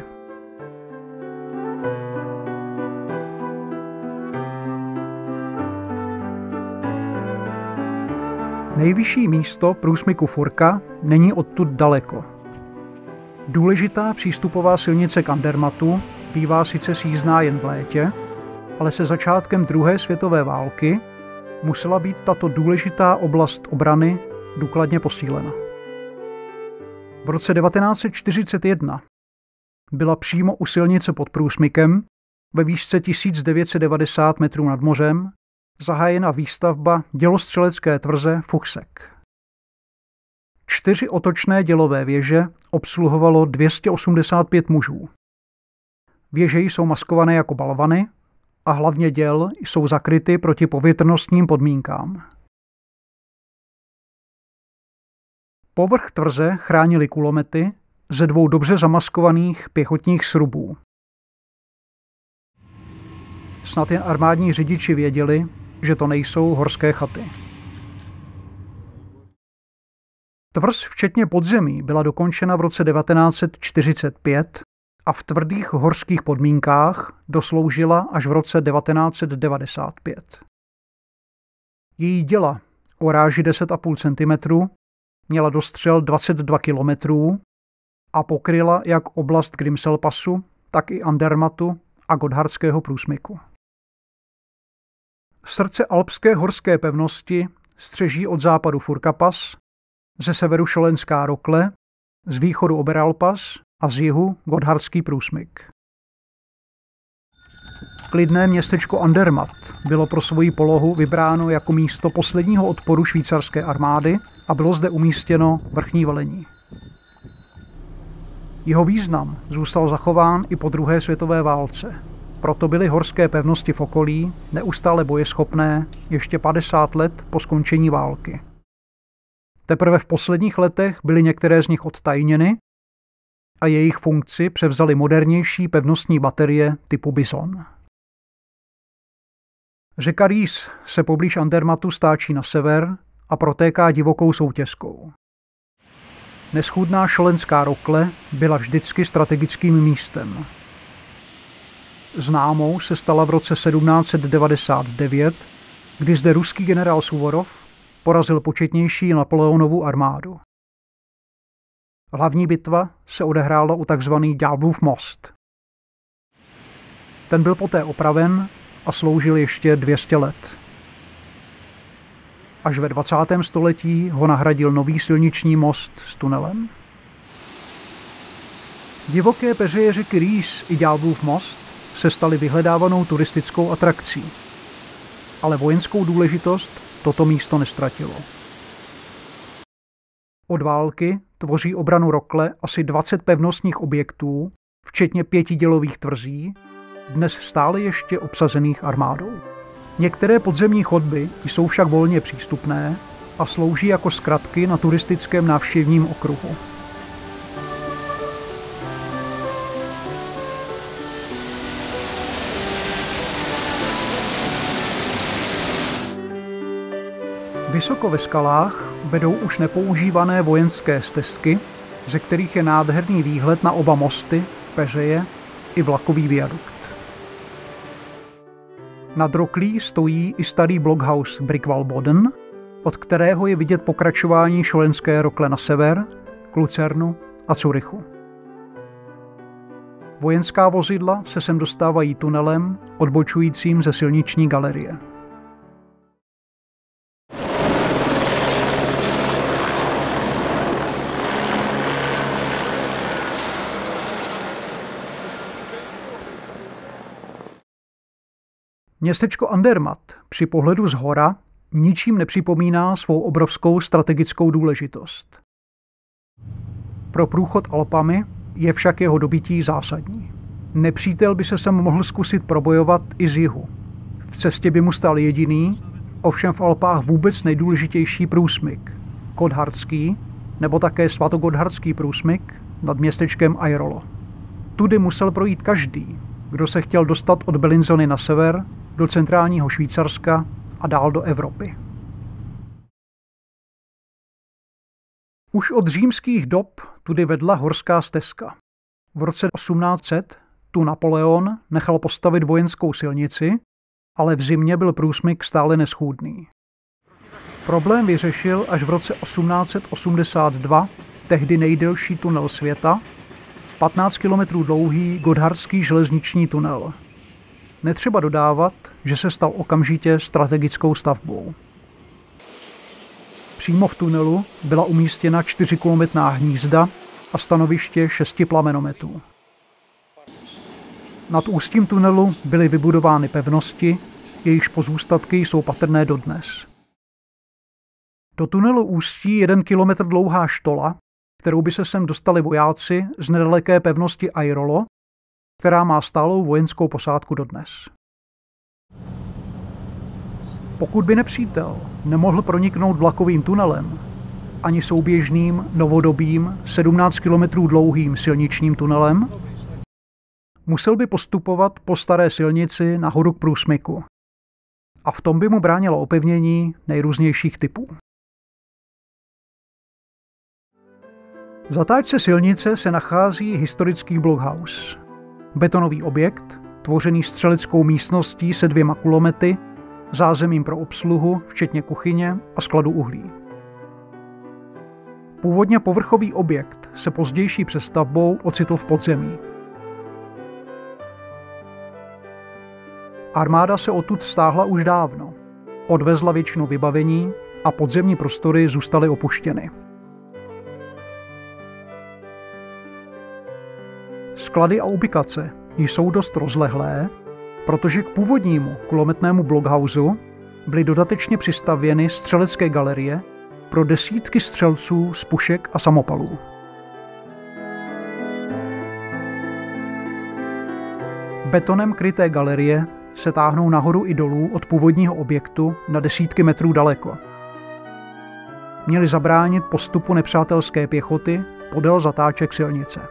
Nejvyšší místo průsmyku Furka není odtud daleko. Důležitá přístupová silnice k Andermattu bývá sice sjízdná jen v létě, ale se začátkem druhé světové války musela být tato důležitá oblast obrany důkladně posílena. V roce 1941 byla přímo u silnice pod průsmykem ve výšce 1990 metrů nad mořem zahájena výstavba dělostřelecké tvrze Fuchsek. 4 otočné dělové věže obsluhovalo 285 mužů. Věže jsou maskované jako balvany a hlavně děl jsou zakryty proti povětrnostním podmínkám. Povrch tvrze chránili kulomety ze 2 dobře zamaskovaných pěchotních srubů. Snad jen armádní řidiči věděli, že to nejsou horské chaty. Tvrz včetně podzemí byla dokončena v roce 1945 a v tvrdých horských podmínkách dosloužila až v roce 1995. Její děla o ráži 10,5 cm měla dostřel 22 km a pokryla jak oblast Grimselpassu, tak i Andermattu a Gotthardského průsmyku. Srdce alpské horské pevnosti střeží od západu Furkapass, ze severu Šolenská Rokle, z východu Oberalpas a z jihu Gotthardský průsmyk. Klidné městečko Andermatt bylo pro svoji polohu vybráno jako místo posledního odporu švýcarské armády a bylo zde umístěno vrchní velení. Jeho význam zůstal zachován i po druhé světové válce. Proto byly horské pevnosti v okolí neustále bojeschopné ještě 50 let po skončení války. Teprve v posledních letech byly některé z nich odtajněny a jejich funkci převzaly modernější pevnostní baterie typu Bison. Řeka Rýs se poblíž Andermatu stáčí na sever a protéká divokou soutěskou. Neschůdná šolenská rokle byla vždycky strategickým místem. Známou se stala v roce 1799, kdy zde ruský generál Suvorov porazil početnější Napoleonovu armádu. Hlavní bitva se odehrála u tzv. Ďáblův most. Ten byl poté opraven a sloužil ještě 200 let. Až ve 20. století ho nahradil nový silniční most s tunelem. Divoké peřeje řeky Rýs i Ďáblův most se staly vyhledávanou turistickou atrakcí. Ale vojenskou důležitost toto místo nestratilo. Od války tvoří obranu Rokle asi 20 pevnostních objektů, včetně 5 dělových tvrzí, dnes stále ještě obsazených armádou. Některé podzemní chodby jsou však volně přístupné a slouží jako zkratky na turistickém návštěvním okruhu. Vysoko ve skalách vedou už nepoužívané vojenské stezky, ze kterých je nádherný výhled na oba mosty, peřeje i vlakový viadukt. Nad roklí stojí i starý blockhaus Brickwall-Bodden, od kterého je vidět pokračování šolenské rokle na sever, k Lucernu a Curychu. Vojenská vozidla se sem dostávají tunelem odbočujícím ze silniční galerie. Městečko Andermatt při pohledu zhora ničím nepřipomíná svou obrovskou strategickou důležitost. Pro průchod Alpami je však jeho dobytí zásadní. Nepřítel by se sem mohl zkusit probojovat i z jihu. V cestě by mu stál jediný, ovšem v Alpách vůbec nejdůležitější průsmyk, Gotthardský, nebo také svatogotthardský průsmyk nad městečkem Airolo. Tudy musel projít každý, kdo se chtěl dostat od Bellinzony na sever do centrálního Švýcarska a dál do Evropy. Už od římských dob tudy vedla horská stezka. V roce 1800 tu Napoleon nechal postavit vojenskou silnici, ale v zimě byl průsmyk stále neschůdný. Problém vyřešil až v roce 1882 tehdy nejdelší tunel světa, 15 km dlouhý Gotthardský železniční tunel. Netřeba dodávat, že se stal okamžitě strategickou stavbou. Přímo v tunelu byla umístěna 4kulometná hnízda a stanoviště 6 plamenometů. Nad ústím tunelu byly vybudovány pevnosti, jejichž pozůstatky jsou patrné dodnes. Do tunelu ústí 1 kilometr dlouhá štola, kterou by se sem dostali vojáci z nedaleké pevnosti Airolo, která má stálou vojenskou posádku dodnes. Pokud by nepřítel nemohl proniknout vlakovým tunelem ani souběžným novodobým 17 km dlouhým silničním tunelem, musel by postupovat po staré silnici nahoru k průsmyku. A v tom by mu bránilo opevnění nejrůznějších typů. V zatáčce silnice se nachází historický blockhaus. Betonový objekt, tvořený střeleckou místností se 2 kulomety, zázemím pro obsluhu, včetně kuchyně a skladu uhlí. Původně povrchový objekt se pozdější přestavbou ocitl v podzemí. Armáda se odtud stáhla už dávno, odvezla většinu vybavení a podzemní prostory zůstaly opuštěny. Sklady a ubikace jsou dost rozlehlé, protože k původnímu kulometnému blockhausu byly dodatečně přistavěny střelecké galerie pro desítky střelců z pušek a samopalů. Betonem kryté galerie se táhnou nahoru i dolů od původního objektu na desítky metrů daleko. Měly zabránit postupu nepřátelské pěchoty podél zatáček silnice.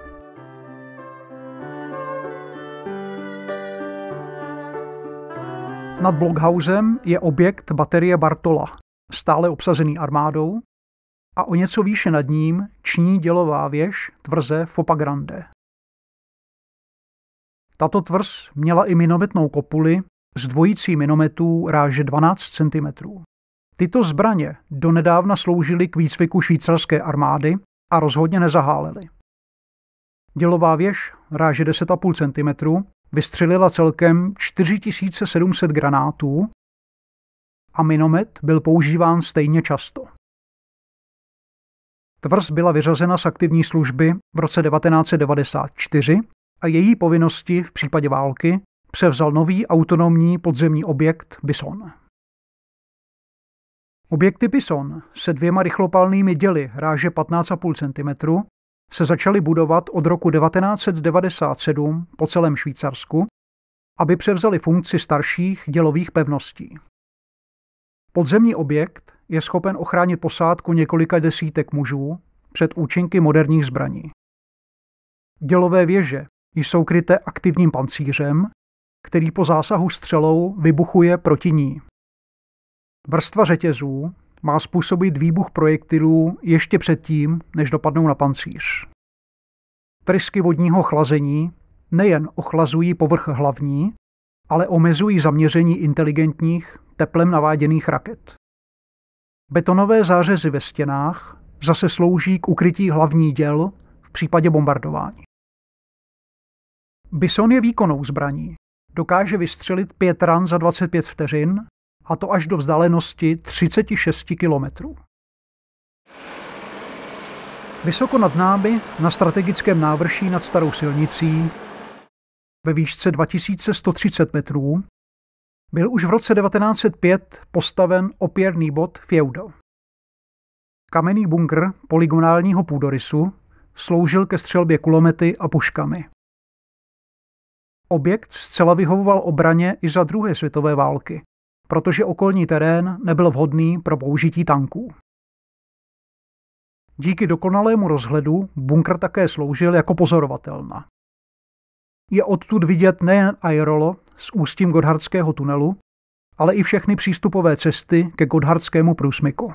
Nad blockhausem je objekt baterie Bartola, stále obsazený armádou, a o něco výše nad ním ční dělová věž tvrze Fopa Grande. Tato tvrz měla i minometnou kopuli s dvojicí minometů ráže 12 cm. Tyto zbraně donedávna sloužily k výcviku švýcarské armády a rozhodně nezahálely. Dělová věž ráže 10,5 cm vystřelila celkem 4700 granátů a minomet byl používán stejně často. Tvrz byla vyřazena z aktivní služby v roce 1994 a její povinnosti v případě války převzal nový autonomní podzemní objekt Bison. Objekty Bison se 2 rychlopalnými děly ráže 15,5 cm se začaly budovat od roku 1997 po celém Švýcarsku, aby převzali funkci starších dělových pevností. Podzemní objekt je schopen ochránit posádku několika desítek mužů před účinky moderních zbraní. Dělové věže jsou kryté aktivním pancířem, který po zásahu střelou vybuchuje proti ní. Vrstva řetězů má způsobit výbuch projektilů ještě předtím, než dopadnou na pancíř. Trysky vodního chlazení nejen ochlazují povrch hlavní, ale omezují zaměření inteligentních, teplem naváděných raket. Betonové zářezy ve stěnách zase slouží k ukrytí hlavní děl v případě bombardování. Bison je výkonnou zbraní. Dokáže vystřelit 5 ran za 25 vteřin, a to až do vzdálenosti 36 kilometrů. Vysoko nad námi, na strategickém návrší nad starou silnicí, ve výšce 2130 metrů, byl už v roce 1905 postaven opěrný bod Feudo. Kamenný bunkr polygonálního půdorysu sloužil ke střelbě kulomety a puškami. Objekt zcela vyhovoval obraně i za druhé světové války, protože okolní terén nebyl vhodný pro použití tanků. Díky dokonalému rozhledu bunkr také sloužil jako pozorovatelna. Je odtud vidět nejen aerolo s ústím Gotthardského tunelu, ale i všechny přístupové cesty ke Gotthardskému průsmyku.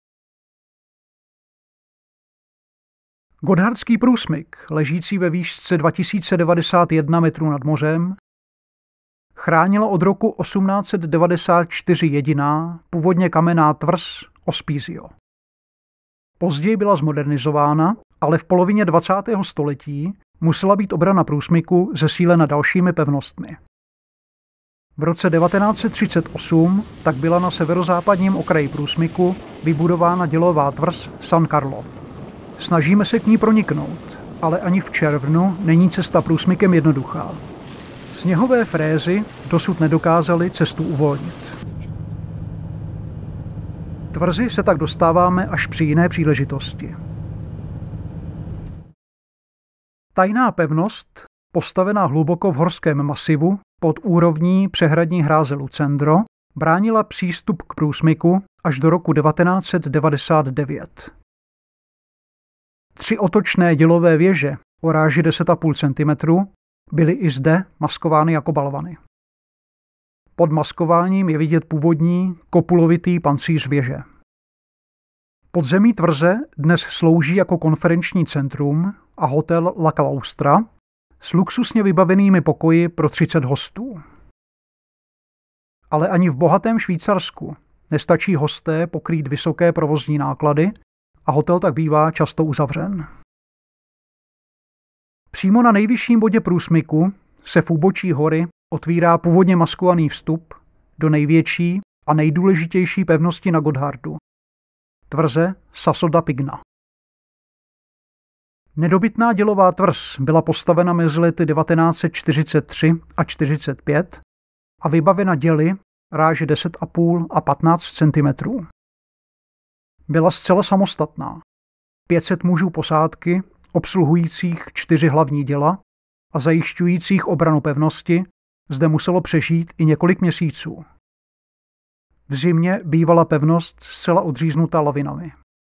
Gotthardský průsmyk, ležící ve výšce 2091 metrů nad mořem, chránila od roku 1894 jediná, původně kamenná tvrz Ospizio. Později byla zmodernizována, ale v polovině 20. století musela být obrana průsmyku zesílena dalšími pevnostmi. V roce 1938 tak byla na severozápadním okraji průsmyku vybudována dělová tvrz San Carlo. Snažíme se k ní proniknout, ale ani v červnu není cesta průsmykem jednoduchá. Sněhové frézy dosud nedokázaly cestu uvolnit. Tvrzi se tak dostáváme až při jiné příležitosti. Tajná pevnost, postavená hluboko v horském masivu pod úrovní přehradní hráze Lucendro, bránila přístup k průsmyku až do roku 1999. 3 otočné dělové věže o ráži 10,5 cm byly i zde maskovány jako balvany. Pod maskováním je vidět původní kopulovitý pancíř věže. Podzemí tvrze dnes slouží jako konferenční centrum a hotel La Claustra s luxusně vybavenými pokoji pro 30 hostů. Ale ani v bohatém Švýcarsku nestačí hosté pokrýt vysoké provozní náklady a hotel tak bývá často uzavřen. Přímo na nejvyšším bodě průsmyku se v úbočí hory otvírá původně maskovaný vstup do největší a nejdůležitější pevnosti na Gotthardu, tvrze Sasso da Pigna. Nedobytná dělová tvrz byla postavena mezi lety 1943 a 1945 a vybavena děly ráže 10,5 a 15 cm. Byla zcela samostatná. 500 mužů posádky, obsluhujících 4 hlavní děla, a zajišťujících obranu pevnosti zde muselo přežít i několik měsíců. V zimě bývala pevnost zcela odříznuta lavinami.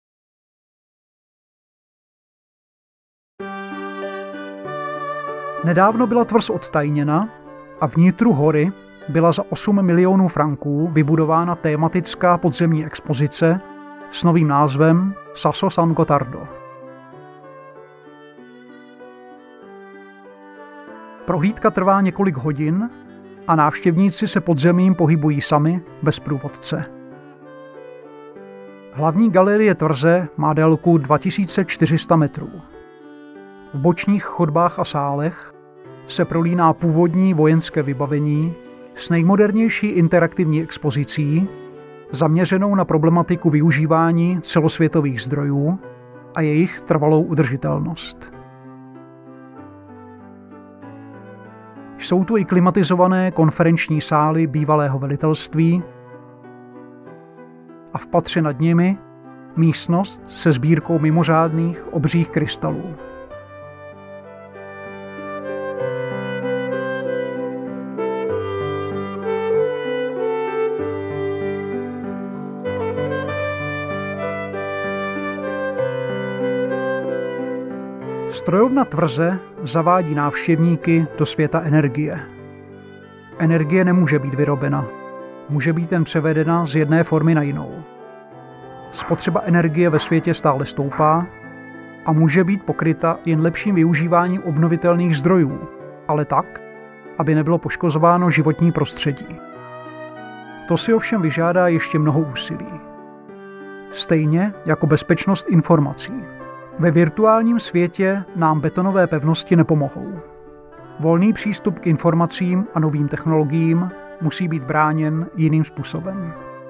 Nedávno byla tvrz odtajněna a vnitru hory byla za 8 milionů franků vybudována tématická podzemní expozice s novým názvem Sasso San Gottardo. Prohlídka trvá několik hodin a návštěvníci se podzemím pohybují sami, bez průvodce. Hlavní galerie tvrze má délku 2400 metrů. V bočních chodbách a sálech se prolíná původní vojenské vybavení s nejmodernější interaktivní expozicí, zaměřenou na problematiku využívání celosvětových zdrojů a jejich trvalou udržitelnost. Jsou tu i klimatizované konferenční sály bývalého velitelství a v patře nad nimi místnost se sbírkou mimořádných obřích krystalů. Strojovna tvrze zavádí návštěvníky do světa energie. Energie nemůže být vyrobena, může být jen převedena z jedné formy na jinou. Spotřeba energie ve světě stále stoupá a může být pokryta jen lepším využíváním obnovitelných zdrojů, ale tak, aby nebylo poškozováno životní prostředí. To si ovšem vyžádá ještě mnoho úsilí. Stejně jako bezpečnost informací. Ve virtuálním světě nám betonové pevnosti nepomohou. Volný přístup k informacím a novým technologiím musí být bráněn jiným způsobem.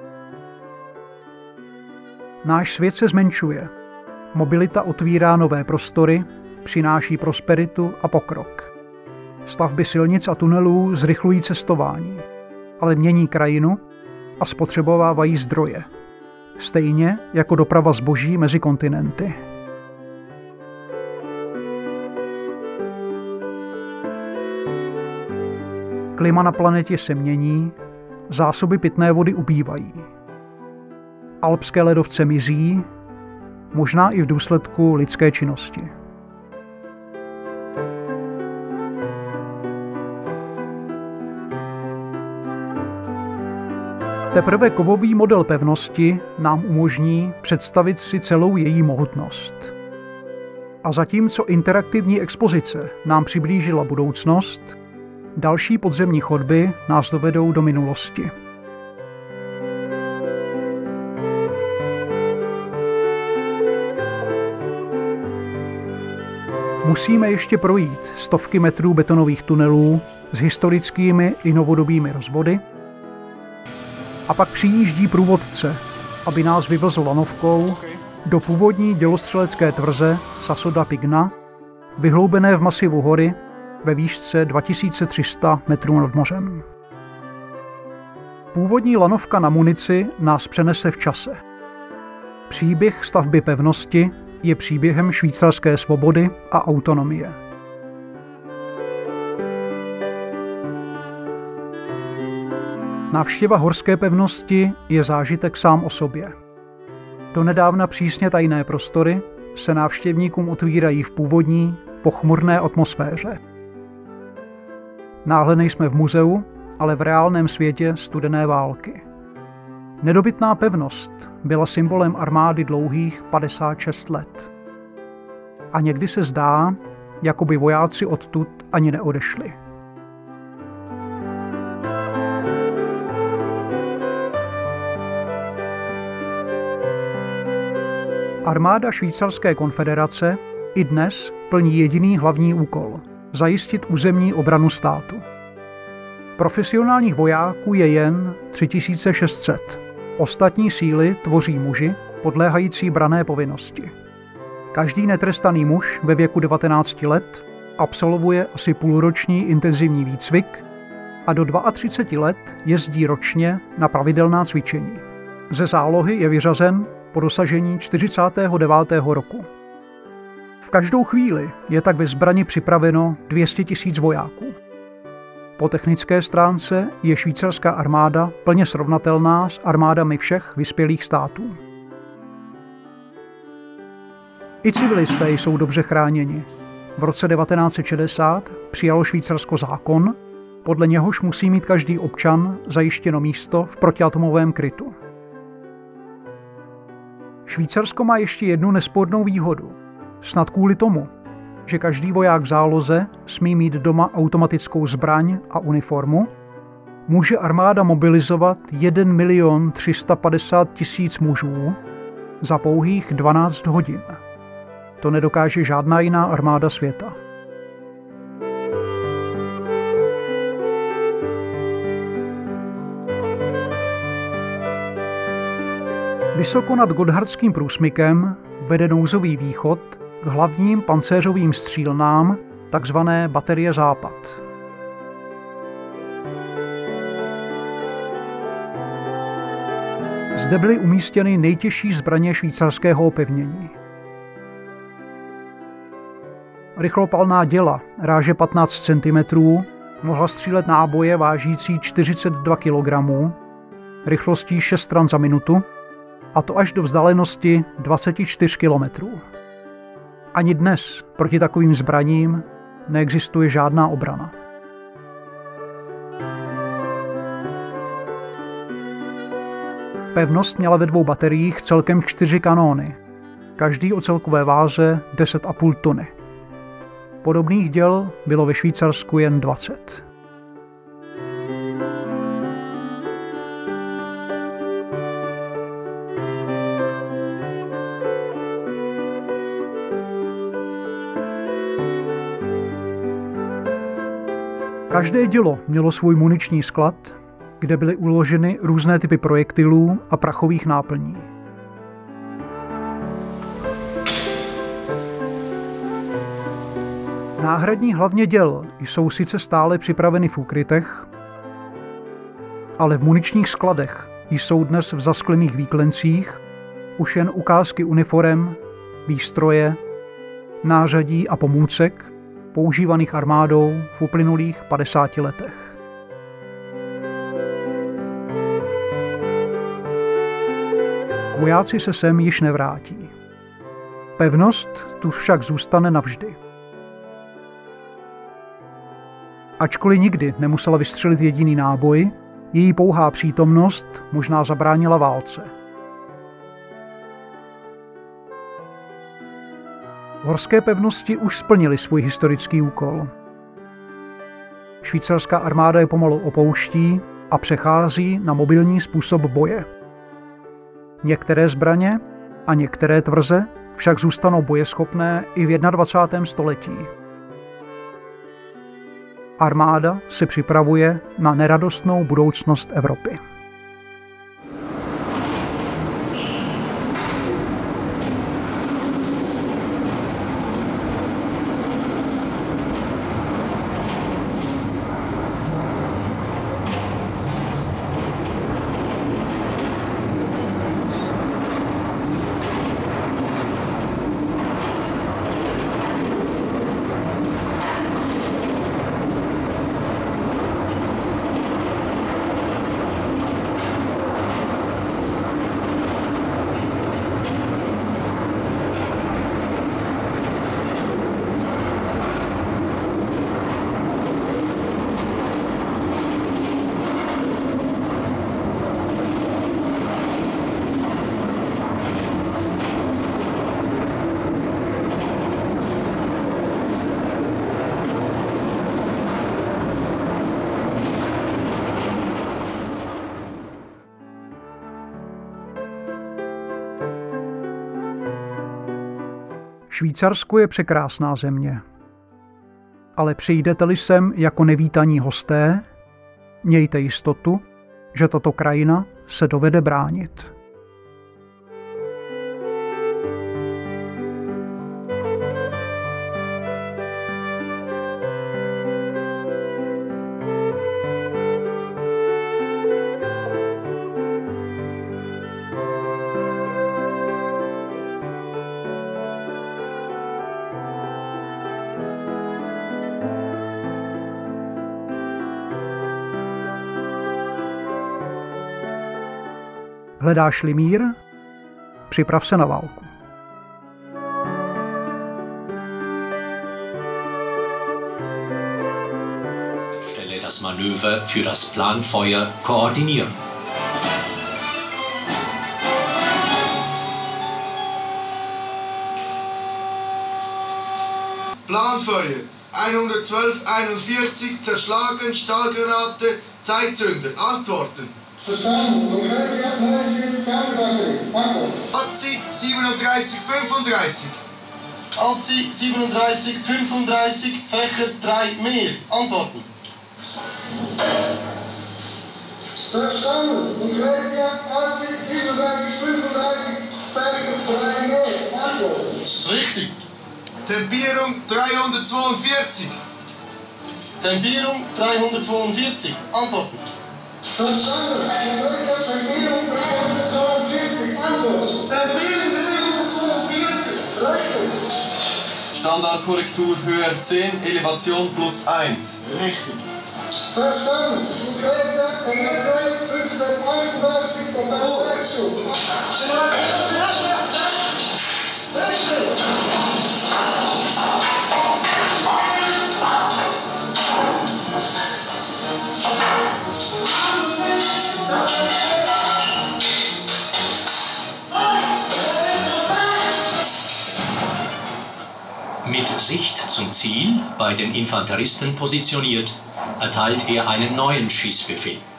Náš svět se zmenšuje. Mobilita otvírá nové prostory, přináší prosperitu a pokrok. Stavby silnic a tunelů zrychlují cestování, ale mění krajinu a spotřebovávají zdroje. Stejně jako doprava zboží mezi kontinenty. Klima na planetě se mění, zásoby pitné vody ubývají. Alpské ledovce mizí, možná i v důsledku lidské činnosti. Teprve kovový model pevnosti nám umožní představit si celou její mohutnost. A zatímco interaktivní expozice nám přiblížila budoucnost, další podzemní chodby nás dovedou do minulosti. Musíme ještě projít stovky metrů betonových tunelů s historickými i novodobými rozvody a pak přijíždí průvodce, aby nás vyvezl lanovkou do původní dělostřelecké tvrze Sasso da Pigna, vyhloubené v masivu hory ve výšce 2300 metrů nad mořem. Původní lanovka na munici nás přenese v čase. Příběh stavby pevnosti je příběhem švýcarské svobody a autonomie. Návštěva horské pevnosti je zážitek sám o sobě. Donedávna přísně tajné prostory se návštěvníkům otvírají v původní, pochmurné atmosféře. Náhle nejsme v muzeu, ale v reálném světě studené války. Nedobytná pevnost byla symbolem armády dlouhých 56 let. A někdy se zdá, jako by vojáci odtud ani neodešli. Armáda Švýcarské konfederace i dnes plní jediný hlavní úkol – zajistit územní obranu státu. Profesionálních vojáků je jen 3600. Ostatní síly tvoří muži podléhající branné povinnosti. Každý netrestaný muž ve věku 19 let absolvuje asi půlroční intenzivní výcvik a do 32 let jezdí ročně na pravidelná cvičení. Ze zálohy je vyřazen po dosažení 49. roku. V každou chvíli je tak ve zbrani připraveno 200 000 vojáků. Po technické stránce je švýcarská armáda plně srovnatelná s armádami všech vyspělých států. I civilisté jsou dobře chráněni. V roce 1960 přijalo Švýcarsko zákon, podle něhož musí mít každý občan zajištěno místo v protiatomovém krytu. Švýcarsko má ještě jednu nespornou výhodu. Snad kvůli tomu, že každý voják v záloze smí mít doma automatickou zbraň a uniformu, může armáda mobilizovat 1 350 000 mužů za pouhých 12 hodin. To nedokáže žádná jiná armáda světa. Vysoko nad Gotthardským průsmykem vede nouzový východ k hlavním pancéřovým střílnám, takzvané baterie Západ. Zde byly umístěny nejtěžší zbraně švýcarského opevnění. Rychlopalná děla ráže 15 cm mohla střílet náboje vážící 42 kg, rychlostí 6 stran za minutu, a to až do vzdálenosti 24 km. Ani dnes proti takovým zbraním neexistuje žádná obrana. Pevnost měla ve 2 bateriích celkem 4 kanóny, každý o celkové váze 10,5 tuny. Podobných děl bylo ve Švýcarsku jen 20. Každé dělo mělo svůj muniční sklad, kde byly uloženy různé typy projektilů a prachových náplní. Náhradní hlavně děl jsou sice stále připraveny v úkrytech, ale v muničních skladech jsou dnes v zasklených výklencích už jen ukázky uniforem, výstroje, nářadí a pomůcek používaných armádou v uplynulých 50 letech. Vojáci se sem již nevrátí. Pevnost tu však zůstane navždy. Ačkoliv nikdy nemusela vystřelit jediný náboj, její pouhá přítomnost možná zabránila válce. Horské pevnosti už splnily svůj historický úkol. Švýcarská armáda je pomalu opouští a přechází na mobilní způsob boje. Některé zbraně a některé tvrze však zůstanou bojeschopné i v 21. století. Armáda se připravuje na neradostnou budoucnost Evropy. Švýcarsko je překrásná země. Ale přijdete-li sem jako nevítaní hosté, mějte jistotu, že tato krajina se dovede bránit. Hledáš-li mír? Připrav se na válku. Stelle das Manöver für das Planfeuer koordinieren. Planfeuer 112-41 zerschlagen, Stahlgranate, Zeitzünder. Antworten. Verstanden. Konkret, Leistung, Panzerbatterie. Antwort. ATSI 37-35. ATSI 37-35, Fächer 3 mehr. Antworten. Verstanden. Konkret, ATSI 37-35, Fächer 3 mehr. Antworten. Richtig. Tempierung 342. Tempierung 342. Antworten. Verstanden. Konkret, Tempierung 342. Antwort. Tempierung 342. Richtig. Standardkorrektur höher 10, Elevation plus 1. Richtig. Verstanden. Konkret, NRC 1588, das heißt 6 Schuss. Richtig. Mit Sicht zum Ziel, bei den Infanteristen positioniert, erteilt er einen neuen Schießbefehl.